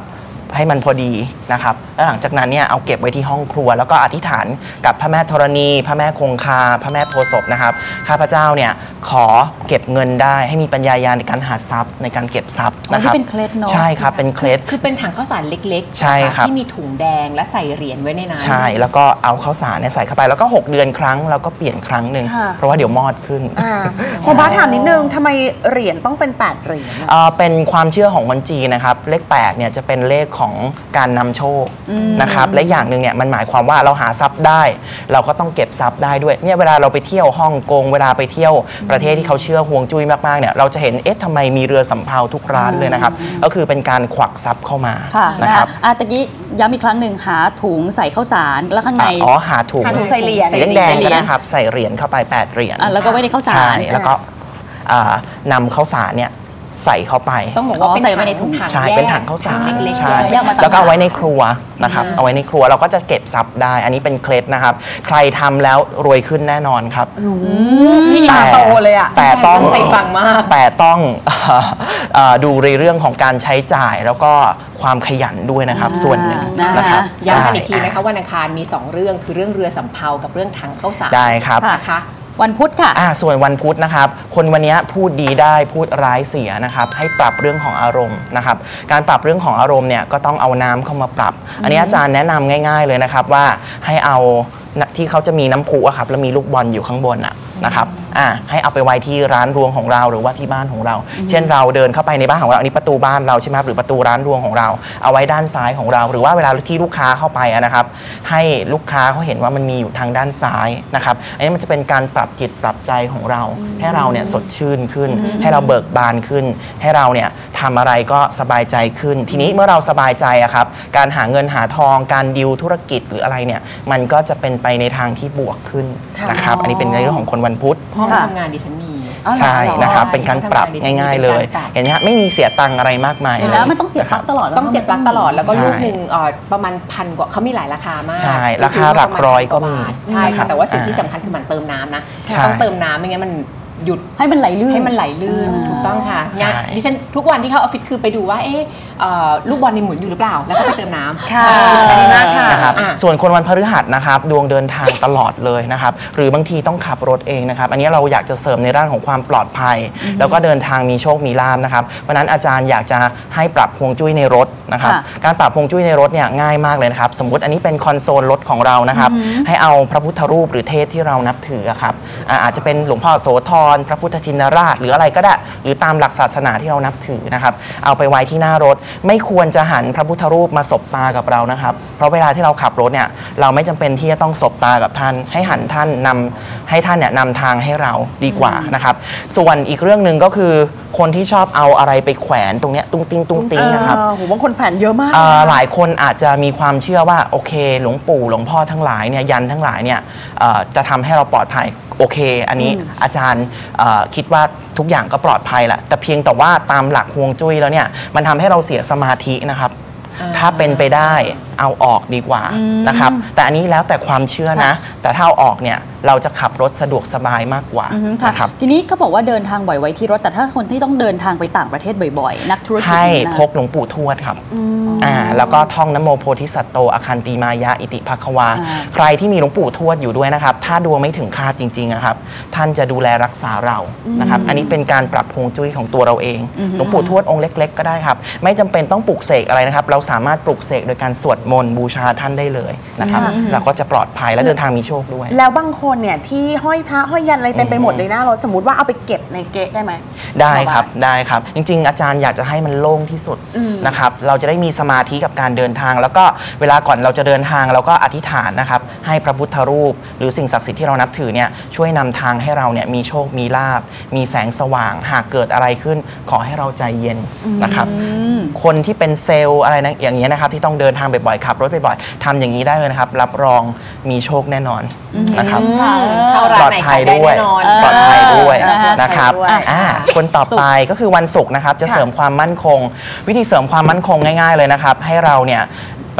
ให้มันพอดีนะครับแล้วหลังจากนั้นเนี่ยเอาเก็บไว้ที่ห้องครัวแล้วก็อธิษฐานกับพระแม่ธรณีพระแม่คงคาพระแม่โพธิ์ศพนะครับข้าพเจ้าเนี่ยขอเก็บเงินได้ให้มีปัญญาญาณในการหาทรัพย์ในการเก็บทรัพย์นะครับเป็นเคล็ดเนาะใช่ครับเป็นเคล็ดคือเป็นถังข้าวสารเล็กๆใช่ครับที่มีถุงแดงและใส่เหรียญไว้ในนั้นใช่แล้วก็เอาข้าวสารเนี่ยใส่เข้าไปแล้วก็หกเดือนครั้งแล้วก็เปลี่ยนครั้งหนึ่งเพราะว่าเดี๋ยวมอดขึ้นผมบ้าถามนิดนึงทำไมเหรียญต้องเป็นแปดเหรียญเป็นความเชื่อของคนจีนนะครับเลขแปดเนี่ยจะเป็นเลขของการนำโชคนะครับและอย่างหนึ่งเนี่ยมันหมายความว่าเราหาทรัพย์ได้เราก็ต้องเก็บทรัพย์ได้ด้วยเนี่ยเวลาเราไปเที่ยวฮ่องกงเวลาไปเที่ยวประเทศที่เขาเชื่อฮวงจุ้ยมากๆเนี่ยเราจะเห็นเอ๊ะทำไมมีเรือสำเภาทุกร้านเลยนะครับก็คือเป็นการขวักทรัพย์เข้ามานะครับอ่ะตะกี้ย้ำอีกครั้งหนึ่งหาถุงใส่ข้าวสารแล้วข้างในอ๋อหาถุงใส่เหรียญสีแดงๆก็ได้ครับใส่เหรียญเข้าไปแปดเหรียญแล้วก็ไว้ในข้าวสารใช่แล้วก็นำข้าวสารเนี่ยใส่เข้าไปต้องบอกว่าเป็นใส่ในถุงถังใช่เป็นถังข้าวสารใช่แล้วก็เอาไว้ในครัวนะครับเอาไว้ในครัวเราก็จะเก็บทรัพย์ได้อันนี้เป็นเคล็ดนะครับใครทำแล้วรวยขึ้นแน่นอนครับนี่ตาโตเลยอ่ะแต่ต้องไปฟังมากแต่ต้องดูในเรื่องของการใช้จ่ายแล้วก็ความขยันด้วยนะครับส่วนหนึ่งนะครับย้ำกันอีกทีนะคะวันอังคารมีสองเรื่องคือเรื่องเรือสำเภากับเรื่องถังข้าวสารได้ครับนะคะวันพุธค่ะอ่าส่วนวันพุธนะครับคนวันนี้พูดดีได้พูดร้ายเสียนะครับให้ปรับเรื่องของอารมณ์นะครับการปรับเรื่องของอารมณ์เนี่ยก็ต้องเอาน้ำเข้ามาปรับอันนี้อาจารย์แนะนำง่ายๆเลยนะครับว่าให้เอาที่เขาจะมีน้ำพุอะครับแล้วมีลูกบอลอยู่ข้างบนอะนะครับอ่าให้เอาไปไว้ที่ร้านรวงของเราหรือว่าที่บ้านของเราเช่นเราเดินเข้าไปในบ้านของเราอันนี้ประตูบ้านเราใช่ไหมครับหรือประตูร้านรวงของเราเอาไว้ด้านซ้ายของเราหรือว่าเวลาที่ลูกค้าเข้าไปนะครับให้ลูกค้าเขาเห็นว่ามันมีอยู่ทางด้านซ้ายนะครับอันนี้มันจะเป็นการปรับจิตปรับใจของเราให้เราเนี่ยสดชื่นขึ้นให้เราเบิกบานขึ้นให้เราเนี่ยทำอะไรก็สบายใจขึ้นทีนี้เมื่อเราสบายใจอะครับการหาเงินหาทองการดิวธุรกิจหรืออะไรเนี่ยมันก็จะเป็นไปในทางที่บวกขึ้นนะครับอันนี้เป็นในเรื่องของคนวันพุธห้องทำงานดิฉันมีใช่นะครับเป็นการปรับง่ายๆเลยเห็นไหมไม่มีเสียตังอะไรมากมายแล้วมันต้องเสียปลั๊กตลอดต้องเสียปลั๊กตลอดแล้วก็ลูกหนึ่งประมาณพันกว่าเขามีหลายราคามากใช่ราคาหลักร้อยก็มีใช่ค่ะแต่ว่าสิ่งที่สำคัญคือมันเติมน้ำนะต้องเติมน้ำไม่งั้นมันหยุดให้มันไหลลื่นให้มันไหลลื่นถูกต้องค่ะดิฉันทุกวันที่เข้าออฟฟิศคือไปดูว่าเอ๊ะลูกบอลในหมุนอยู่หรือเปล่าแล้วก็ไปเติมน้ำค่ะดีมากค่ะนะครับส่วนคนวันพฤหัสนะครับดวงเดินทางตลอดเลยนะครับหรือบางทีต้องขับรถเองนะครับอันนี้เราอยากจะเสริมในด้านของความปลอดภัยแล้วก็เดินทางมีโชคมีลาภนะครับเพราะนั้นอาจารย์อยากจะให้ปรับฮวงจุ้ยในรถนะครับการปรับฮวงจุ้ยในรถเนี่ยง่ายมากเลยนะครับสมมุติอันนี้เป็นคอนโซลรถของเรานะครับให้เอาพระพุทธรูปหรือเทพที่เรานับถือครับอาจจะเป็นหลวงพ่อโสธรพระพุทธชินราชหรืออะไรก็ได้หรือตามหลักศาสนาที่เรานับถือนะครับเอาไปไว้ที่หน้ารถไม่ควรจะหันพระพุทธรูปมาสบตากับเรานะครับเพราะเวลาที่เราขับรถเนี่ยเราไม่จำเป็นที่จะต้องสบตากับท่านให้หันท่านนำให้ท่านเนี่ยนำทางให้เราดีกว่านะครับส่วนอีกเรื่องหนึ่งก็คือคนที่ชอบเอาอะไรไปแขวนตรงเนี้ยตุ้งติ้งตุ้งติ้งนะครับโอ้โหบางคนแขวนเยอะมากหลายคนอาจจะมีความเชื่อว่าโอเคหลวงปู่หลวงพ่อทั้งหลายเนี่ยยันทั้งหลายเนี่ยจะทำให้เราปลอดภัยโอเคอันนี้อาจารย์คิดว่าทุกอย่างก็ปลอดภัยแหละแต่เพียงแต่ว่าตามหลักฮวงจุ้ยแล้วเนี่ยมันทำให้เราเสียสมาธินะครับถ้าเป็นไปได้เอาออกดีกว่านะครับแต่อันนี้แล้วแต่ความเชื่อนะแต่ถ้าเอาออกเนี่ยเราจะขับรถสะดวกสบายมากกว่านะครับทีนี้ก็บอกว่าเดินทางบ่อยไว้ที่รถแต่ถ้าคนที่ต้องเดินทางไปต่างประเทศบ่อยๆนักธุรกิจให้พกหลวงปู่ทวดครับอ่าแล้วก็ท่องนโมโพธิสัตโตอคันติมายะอิติภควาใครที่มีหลวงปู่ทวดอยู่ด้วยนะครับถ้าดวงไม่ถึงคาดจริงๆนะครับท่านจะดูแลรักษาเรานะครับอันนี้เป็นการปรับฮวงจุ้ยของตัวเราเองหลวงปู่ทวดองค์เล็กๆก็ได้ครับไม่จำเป็นต้องปลุกเสกอะไรนะครับเราสามารถปลุกเสกโดยการสวดมนต์บูชาท่านได้เลยนะครับเราก็จะปลอดภัยและเดินทางมีโชคด้วยแล้วบางคนเนี่ยที่ห้อยพระห้อยยันอะไรเต็มไปหมดเลยนะเราสมมติว่าเอาไปเก็บในเก๊ะได้ไหมได้ครับได้ครับจริงๆอาจารย์อยากจะให้มันโล่งที่สุดนะครับเราจะได้มีสมาธิกับการเดินทางแล้วก็เวลาก่อนเราจะเดินทางเราก็อธิษฐานนะครับให้พระพุทธรูปหรือสิ่งศักดิ์สิทธิ์ที่เรานับถือเนี่ยช่วยนำทางให้เราเนี่ยมีโชคมีลาภมีแสงสว่างหากเกิดอะไรขึ้นขอให้เราใจเย็นนะครับคนที่เป็นเซลล์อะไรนะอย่างนี้นะครับที่ต้องเดินทางบ่อยๆขับรถบ่อยๆทำอย่างนี้ได้เลยนะครับรับรองมีโชคแน่นอนนะครับปลอดภัยด้วยปลอดภัยด้วยนะครับคนต่อไปก็คือวันศุกร์นะครับจะเสริมความมั่นคงวิธีเสริมความมั่นคงง่ายๆเลยนะครับให้เราเนี่ยไป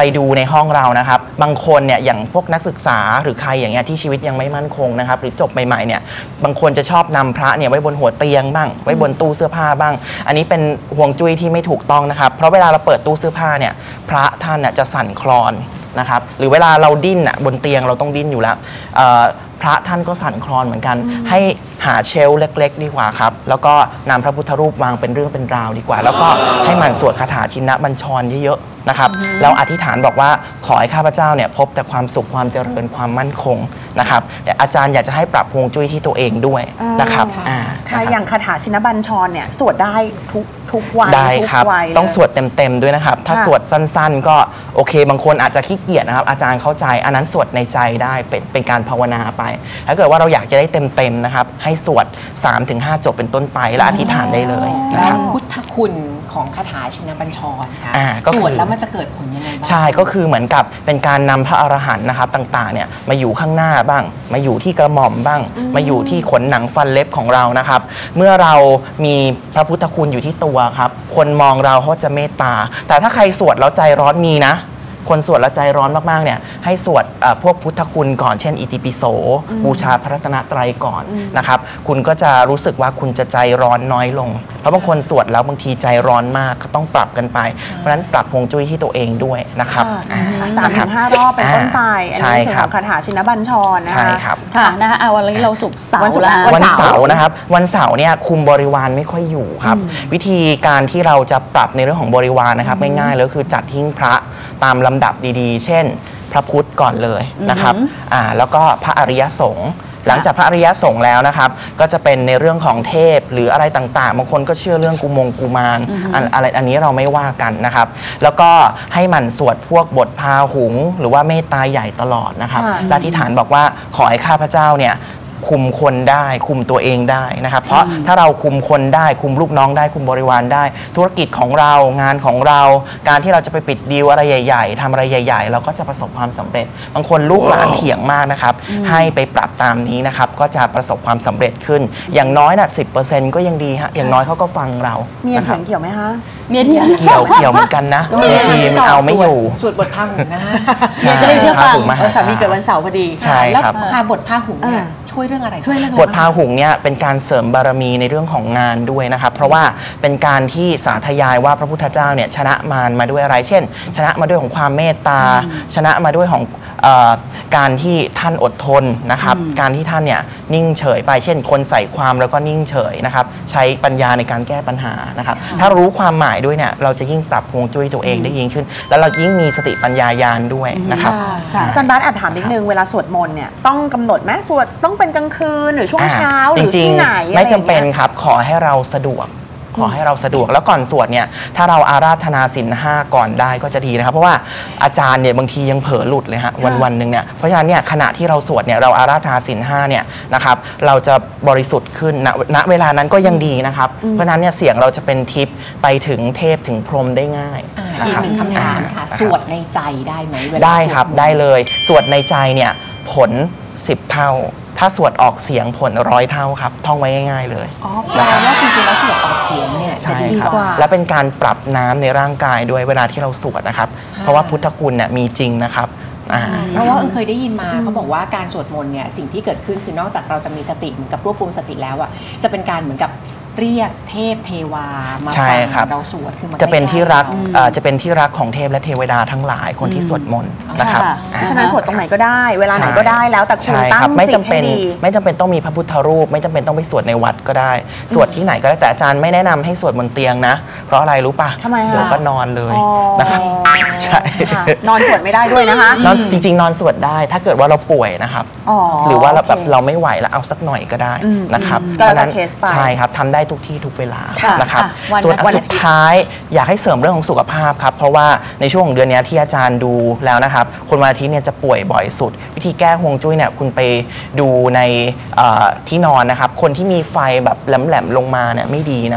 ไปดูในห้องเรานะครับบางคนเนี่ยอย่างพวกนักศึกษาหรือใครอย่างเงี้ยที่ชีวิตยังไม่มั่นคงนะครับหรือจบใหม่ๆเนี่ยบางคนจะชอบนำพระเนี่ยไว้บนหัวเตียงบ้างไว้บนตู้เสื้อผ้าบ้างอันนี้เป็นห่วงจุ้ยที่ไม่ถูกต้องนะครับเพราะเวลาเราเปิดตู้เสื้อผ้าเนี่ยพระท่านน่ะจะสั่นคลอนนะครับหรือเวลาเราดิ้นอ่ะบนเตียงเราต้องดิ้นอยู่แล้วพระท่านก็สั่นคลอนเหมือนกันให้หาเชลฟ์เล็กๆดีกว่าครับแล้วก็นำพระพุทธรูปวางเป็นเรื่องเป็นราวดีกว่าแล้วก็ให้มันสวดคาถาชินบัญชรเยอะๆนะครับแล้วอธิษฐานบอกว่าขอให้ข้าพเจ้าเนี่ยพบแต่ความสุขความเจริญความมั่นคงนะครับแต่อาจารย์อยากจะให้ปรับฮวงจุ้ยที่ตัวเองด้วยนะครับค่ะอย่างคาถาชินบัญชรเนี่ยสวดได้ทุกทุกวัยได้ครับต้องสวดเต็มๆด้วยนะครับถ้าสวดสั้นๆก็โอเคบางคนอาจจะขี้เกียจนะครับอาจารย์เข้าใจอันนั้นสวดในใจได้เป็นเป็นการภาวนาไปถ้าเกิดว่าเราอยากจะได้เต็มๆนะครับให้สวด สามถึงห้า จบเป็นต้นไปและอธิษฐานได้เลยนะครับพุทธคุณของคาถาชินบัญชรค่ะสวดแล้วมันจะเกิดผลยังไงบ้างใช่ก็คือเหมือนกับเป็นการนำพระอรหันต์นะครับต่างๆเนี่ยมาอยู่ข้างหน้าบ้างมาอยู่ที่กระหม่อมบ้างมาอยู่ที่ขนหนังฟันเล็บของเรานะครับเมื่อเรามีพระพุทธคุณอยู่ที่ตัวครับคนมองเราเขาจะเมตตาแต่ถ้าใครสวดแล้วใจร้อนมีนะคนสวดแล้วใจร้อนมากๆเนี่ยให้สวดพวกพุทธคุณก่อนเช่นอิติปิโสบูชาพระรัตนตรัยก่อนนะครับคุณก็จะรู้สึกว่าคุณจะใจร้อนน้อยลงเพราะบางคนสวดแล้วบางทีใจร้อนมากก็ต้องปรับกันไปเพราะฉะนั้นปรับฮวงจุ้ยที่ตัวเองด้วยนะครับสามถึงห้ารอบเป็นต้นไปอันนี้ส่วนของคาถาชินบัญชรนะคะใช่ครับค่ะนะคะวันนี้เราศุกร์เสาร์แล้ววันเสาร์นะครับวันเสาร์เนี่ยคุมบริวารไม่ค่อยอยู่ครับวิธีการที่เราจะปรับในเรื่องของบริวารนะครับง่ายๆเลยคือจัดหิ้งพระตามลำดับดีๆเช่นพระพุทธก่อนเลยนะครับอ่าแล้วก็พระอริยสงฆ์หลังจากพระอริยสงฆ์แล้วนะครับก็จะเป็นในเรื่องของเทพหรืออะไรต่างๆบางคนก็เชื่อเรื่องกุมงกุมารอันอะไรอันนี้เราไม่ว่ากันนะครับแล้วก็ให้มันสวดพวกบทพาหุงหรือว่าเมตตาใหญ่ตลอดนะครับและอธิษฐานบอกว่าขอให้ข้าพเจ้าเนี่ยคุมคนได้คุมตัวเองได้นะครับเพราะถ้าเราคุมคนได้คุมลูกน้องได้คุมบริวารได้ธุรกิจของเรางานของเราการที่เราจะไปปิดดีลอะไรใหญ่ๆทำอะไรใหญ่ๆเราก็จะประสบความสำเร็จบางคนลูกหลานเถียงมากนะครับให้ไปปรับตามนี้นะครับก็จะประสบความสำเร็จขึ้นอย่างน้อยน่ะสิบเปอร์เซ็นต์ก็ยังดีฮะอย่างน้อยเขาก็ฟังเราเมียเถียงเกี่ยวไหมคะเมียเถียงเกี่ยวเกี่ยวเหมือนกันนะบางทีมันเอาไม่อยู่สวดบทพาหุงนะเมียจะได้เชื่อฟังสามีเกิดวันเสาร์พอดีใช่ครับแล้วพาบทพาหุงเนี่ยช่วยเรื่องอะไรช่วยเรื่องบทพาหุงเนี่ยเป็นการเสริมบารมีในเรื่องของงานด้วยนะครับเพราะว่าเป็นการที่สาธยายว่าพระพุทธเจ้าเนี่ยชนะมารมาด้วยอะไรเช่นชนะมาด้วยของความเมตตาชนะมาด้วยของการที่ท่านอดทนนะครับการที่ท่านเนี่ยนิ่งเฉยไปเช่นคนใส่ความแล้วก็นิ่งเฉยนะครับใช้ปัญญาในการแก้ปัญหานะครับถ้ารู้ความหมายด้วยเนี่ยเราจะยิ่งปรับฮวงจุ้ยตัวเองได้ยิ่งขึ้นแล้วเรายิ่งมีสติปัญญายาณด้วยนะครับอาจารย์บาสแอบถามนิดนึงเวลาสวดมนต์เนี่ยต้องกำหนดไหมสวดต้องเป็นกลางคืนหรือช่วงเช้าหรือที่ไหนไม่จำเป็นครับขอให้เราสะดวกขอให้เราสะดวกแล้วก่อนสวดเนี่ยถ้าเราอาราธนาศีลห้าก่อนได้ก็จะดีนะครับเพราะว่าอาจารย์เนี่ยบางทียังเผลอหลุดเลยฮะวันวันหนึ่งเนี่ยเพราะฉะนั้นเนี่ยขณะที่เราสวดเนี่ยเราอาราธนาศีลห้าเนี่ยนะครับเราจะบริสุทธิ์ขึ้นณณเวลานั้นก็ยังดีนะครับเพราะฉะนั้นเนี่ยเสียงเราจะเป็นทิพย์ไปถึงเทพถึงพรหมได้ง่ายอีกหนึ่งคำถามค่ะสวดในใจได้ไหมเวลาได้ครับได้เลยสวดในใจเนี่ยผลสิบเท่าถ้าสวดออกเสียงผลร้อยเท่าครับท่องไว้ง่ายๆเลยอ๋อแปลว่าจริงๆแล้วสวดออกเสียงเนี่ยจะดีกว่าและเป็นการปรับน้ำในร่างกายด้วยเวลาที่เราสวดนะครับเพราะว่าพุทธคุณเนี่ยมีจริงนะครับเพราะว่าเอิงเคยได้ยินมาเขาบอกว่าการสวดมนต์เนี่ยสิ่งที่เกิดขึ้นคือนอกจากเราจะมีสติเหมือนกับรวบรวมสติแล้วอ่ะจะเป็นการเหมือนกับเรียกเทพเทวามาฟังเราสวดคือจะเป็นที่รักจะเป็นที่รักของเทพและเทวดาทั้งหลายคนที่สวดมนต์นะครับเพราะฉะนั้นสวดตรงไหนก็ได้เวลาไหนก็ได้แล้วแต่คุณตั้งจิตให้ดีไม่จำเป็นต้องมีพระพุทธรูปไม่จำเป็นต้องไปสวดในวัดก็ได้สวดที่ไหนก็ได้แต่อาจารย์ไม่แนะนำให้สวดบนเตียงนะเพราะอะไรรู้ป่ะทำไมอ่ะเราก็นอนเลยนะครับใช่นอนสวดไม่ได้ด้วยนะคะนอนจริงๆนอนสวดได้ถ้าเกิดว่าเราป่วยนะครับหรือว่าเราแบบเราไม่ไหวแล้วเอาสักหน่อยก็ได้นะครับเพราะนั้นใช่ครับทำได้ทุกที่ทุกเวลานะครับส่วนสุดท้ายอยากให้เสริมเรื่องของสุขภาพครับเพราะว่าในช่วงของเดือนนี้ที่อาจารย์ดูแล้วนะครับคนวันอาทิตย์เนี่ยจะป่วยบ่อยสุดวิธีแก้ฮวงจุ้ยเนี่ยคุณไปดูในที่นอนนะครับคนที่มีไฟแบบแหลมๆลงมาเนี่ยไม่ดีนะครับ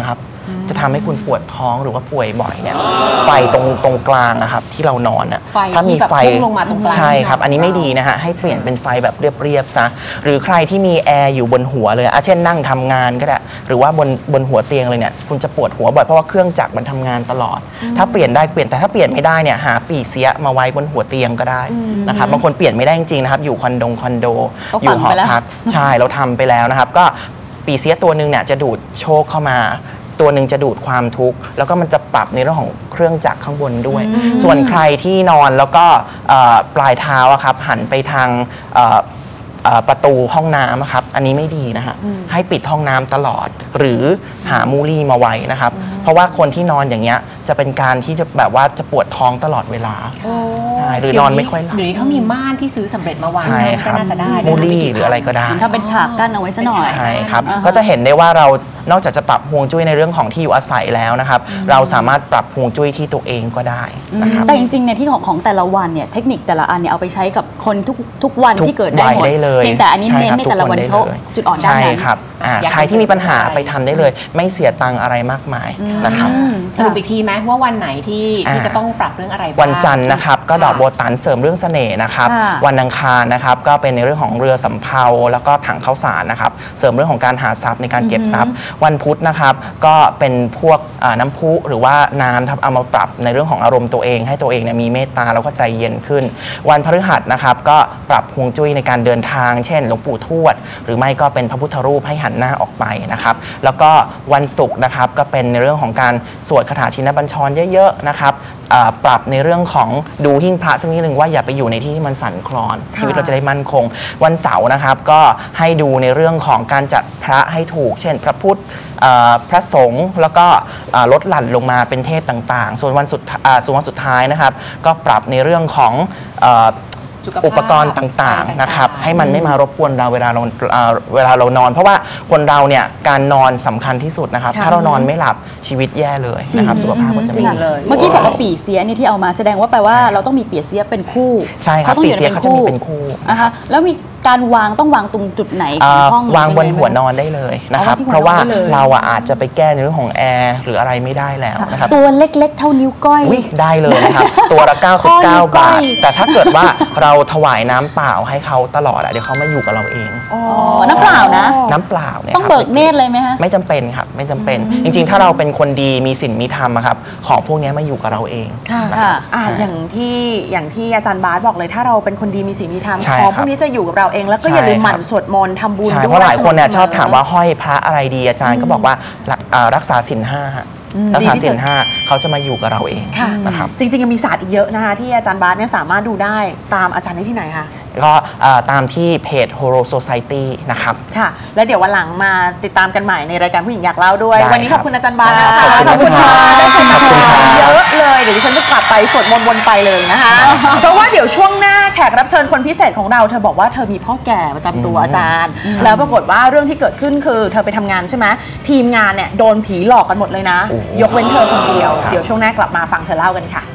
จะทำให้คุณปวดท้องหรือว่าป่วยบ่อยเนี่ยไฟตรงตรงกลางนะครับที่เรานอนอ่ะถ้ามีไฟลงมาตรงกลางใช่ครับอันนี้ไม่ดีนะฮะให้เปลี่ยนเป็นไฟแบบเรียบๆซะหรือใครที่มีแอร์อยู่บนหัวเลยอ่ะเช่นนั่งทำงานก็ได้หรือว่าบนบนหัวเตียงเลยเนี่ยคุณจะปวดหัวบ่อยเพราะว่าเครื่องจักรมันทำงานตลอดถ้าเปลี่ยนได้เปลี่ยนแต่ถ้าเปลี่ยนไม่ได้เนี่ยหาปีเสียมาไว้บนหัวเตียงก็ได้นะครับบางคนเปลี่ยนไม่ได้จริงๆนะครับอยู่คอนโดคอนโดอยู่หอพักใช่เราทำไปแล้วนะครับก็ปีเสียตัวหนึ่งเนี่ยจะดูดโชคเข้ามาตัวหนึ่งจะดูดความทุกข์แล้วก็มันจะปรับในเรื่องของเครื่องจักรข้างบนด้วยส่วนใครที่นอนแล้วก็ปลายเท้าครับหันไปทางประตูห้องน้ำครับอันนี้ไม่ดีนะฮะให้ปิดห้องน้ำตลอดหรือหามูลี่มาไว้นะครับเพราะว่าคนที่นอนอย่างเงี้ยจะเป็นการที่จะแบบว่าจะปวดท้องตลอดเวลาใช่หรือนอนไม่ค่อยหลับหรือเขามีม่านที่ซื้อสำเร็จมาวางก็น่าจะได้มูลี่หรืออะไรก็ได้ถ้าเป็นฉากกั้นเอาไว้ซะหน่อยใช่ครับก็จะเห็นได้ว่าเรานอกจากจะปรับฮวงจุ้ยในเรื่องของที่อยู่อาศัยแล้วนะครับเราสามารถปรับฮวงจุ้ยที่ตัวเองก็ได้นะครับแต่จริงๆเนี่ยที่ของของแต่ละวันเนี่ยเทคนิคแต่ละอันเนี่ยเอาไปใช้กับคนทุกทุกวันที่เกิดได้หมดเพียงแต่อันนี้เน้นในแต่ละวันเขาจุดอ่อนด้านนั้นใช่ครับใครที่มีปัญหาไปทำได้เลยไม่เสียตังค์อะไรมากมายนะครับสรุปอีกทีไหมว่าวันไหนที่ที่จะต้องปรับเรื่องอะไรบ้างวันจันทร์นะครับก็ดอกโบตันเสริมเรื่องเสน่ห์นะครับวันอังคารนะครับก็เป็นในเรื่องของเรือสำเภาแล้วก็ถังข้าวสารนะครับเสริมเรื่องของการหาทรัพย์ในการเก็บทรัพย์วันพุธนะครับก็เป็นพวกน้ำพุหรือว่าน้ำครับเอามาปรับในเรื่องของอารมณ์ตัวเองให้ตัวเองเนี่ยมีเมตตาแล้วก็ใจเย็นขึ้นวันพฤหัสนะครับก็ปรับฮวงจุ้ยในการเดินทางเช่นหลวงปู่ทวดหรือไม่ก็เป็นพระพุทธรูปให้หันหน้าออกไปนะครับแล้วก็วันศุกร์นะครับก็เป็นในเรื่องของการสวดคาถาชินบัญชรเยอะๆนะครับปรับในเรื่องของดูหิ้งพระสักนิดนึงว่าอย่าไปอยู่ในที่ที่มันสั่นคลอนชีวิตเราจะได้มั่นคงวันเสาร์นะครับก็ให้ดูในเรื่องของการจัดพระให้ถูกเช่นพระพุทธพระสงฆ์แล้วก็ลดหลั่นลงมาเป็นเทพต่างๆส่วนวันสุดส่วนวันสุดท้ายนะครับก็ปรับในเรื่องของอุปกรณ์ต่างๆนะครับให้มันไม่มารบกวนเราเวลาเราเวลาเรานอนเพราะว่าคนเราเนี่ยการนอนสำคัญที่สุดนะครับถ้าเรานอนไม่หลับชีวิตแย่เลยนะครับสุขภาพก็จะไม่ดีเลยเมื่อกี้บอกว่าปี่เสียนี่ที่เอามาแสดงว่าแปลว่าเราต้องมีปี่เสียเป็นคู่ใช่ครับปี่เสียเขาจะมีเป็นคู่นะคะแล้วมีการวางต้องวางตรงจุดไหนของห้องวางบนหัวนอนได้เลยนะครับเพราะว่าเราอาจจะไปแก้ในเรื่องของแอร์หรืออะไรไม่ได้แล้วนะครับตัวเล็กๆเท่านิ้วก้อยได้เลยนะครับตัวละเก้าสิบเก้าบาทแต่ถ้าเกิดว่าเราถวายน้ำเปล่าให้เขาตลอดเดี๋ยวเขามาอยู่กับเราเองน้ำเปล่านะน้ำเปล่าเนี่ยต้องเบิกเนตรเลยไหมคะไม่จำเป็นครับไม่จำเป็นจริงๆถ้าเราเป็นคนดีมีศีลมีธรรมครับของพวกนี้มาอยู่กับเราเองค่ะอย่างที่อย่างที่อาจารย์บาสบอกเลยถ้าเราเป็นคนดีมีศีลมีธรรมของพวกนี้จะอยู่กับเราเองแล้วก็อย่าลืมหมั่นสวดมนต์ทำบุญด้วยเพราะหลายคนเนี่ยชอบถามว่าห้อยพระอะไรดีอาจารย์ก็บอกว่ารักษาศีลห้ารักษาศีลห้าเขาจะมาอยู่กับเราเองนะครับจริงๆยังมีศาสตร์อีกเยอะนะคะที่อาจารย์บาสเนี่ยสามารถดูได้ตามอาจารย์ได้ที่ไหนคะก็ตามที่เพจ Horo Society นะครับค่ะแล้วเดี๋ยววันหลังมาติดตามกันใหม่ในรายการผู้หญิงอยากเล่าด้วยวันนี้ขอบคุณอาจารย์บาสนะคะขอบคุณค่ะได้ขอบคุณเยอะเลยเดี๋ยวดิฉันจะกลับไปสวดมนต์วนไปเลยนะคะเพราะว่าเดี๋ยวช่วงหน้าแขกรับเชิญคนพิเศษของเราเธอบอกว่าเธอมีพ่อแก่ประจำตัวอาจารย์แล้วปรากฏว่าเรื่องที่เกิดขึ้นคือเธอไปทำงานใช่ไหมทีมงานเนี่ยโดนผีหลอกกันหมดเลยนะยกเว้นเธอคนเดียวเดี๋ยวช่วงหน้ากลับมาฟังเธอเล่ากันค่ะ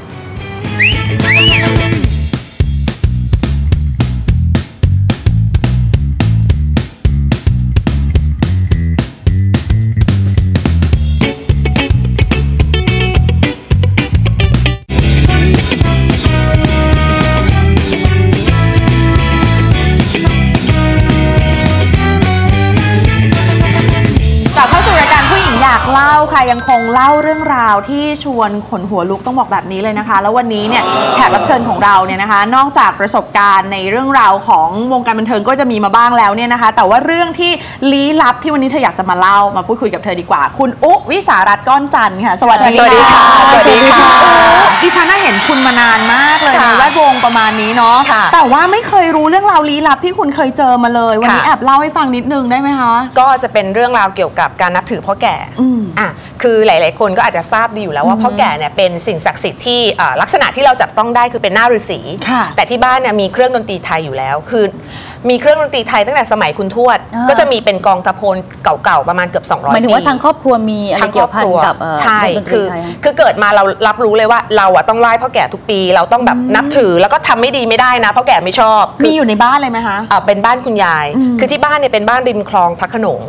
เล่าค่ะยังคงเล่าเรื่องราวที่ชวนขนหัวลุกต้องบอกแบบนี้เลยนะคะแล้ววันนี้เนี่ยแขกรับเชิญของเราเนี่ยนะคะนอกจากประสบการณ์ในเรื่องราวของวงการบันเทิงก็จะมีมาบ้างแล้วเนี่ยนะคะแต่ว่าเรื่องที่ลี้ลับที่วันนี้เธออยากจะมาเล่ามาพูดคุยกับเธอดีกว่าคุณอุ๊วิสารัตน์ก้อนจันทร์ค่ะสวัสดีค่ะสวัสดีค่ะดิฉันน่าเห็นคุณมานานมากเลยในแวดวงประมาณนี้เนาะแต่ว่าไม่เคยรู้เรื่องราวลี้ลับที่คุณเคยเจอมาเลยวันนี้แอบเล่าให้ฟังนิดนึงได้ไหมคะก็จะเป็นเรื่องราวเกี่ยวกับการนับถือพ่อแก่อ่ะคือหลายๆคนก็อาจจะทราบดีอยู่แล้วว่าพ่อแก่เนี่ยเป็นสิ่งศักดิ์สิทธิ์ที่ลักษณะที่เราจับต้องได้คือเป็นหน้าฤาษีแต่ที่บ้านเนี่ยมีเครื่องดนตรีไทยอยู่แล้วคือมีเครื่องดนตรีไทยตั้งแต่สมัยคุณทวดก็จะมีเป็นกองตะโพนเก่าๆประมาณเกือบสองร้อยปีหมายถึงว่าทางครอบครัวมีอะไรเกี่ยวพันกับใช่คือคือเกิดมาเรารับรู้เลยว่าเราอะต้องไหว้พ่อแก่ทุกปีเราต้องแบบนับถือแล้วก็ทำไม่ดีไม่ได้นะพ่อแก่ไม่ชอบมีอยู่ในบ้านเลยไหมคะเป็นบ้านคุณยายคือที่บ้านเนี่ยเป็นบ้านริมคลองพระโขนง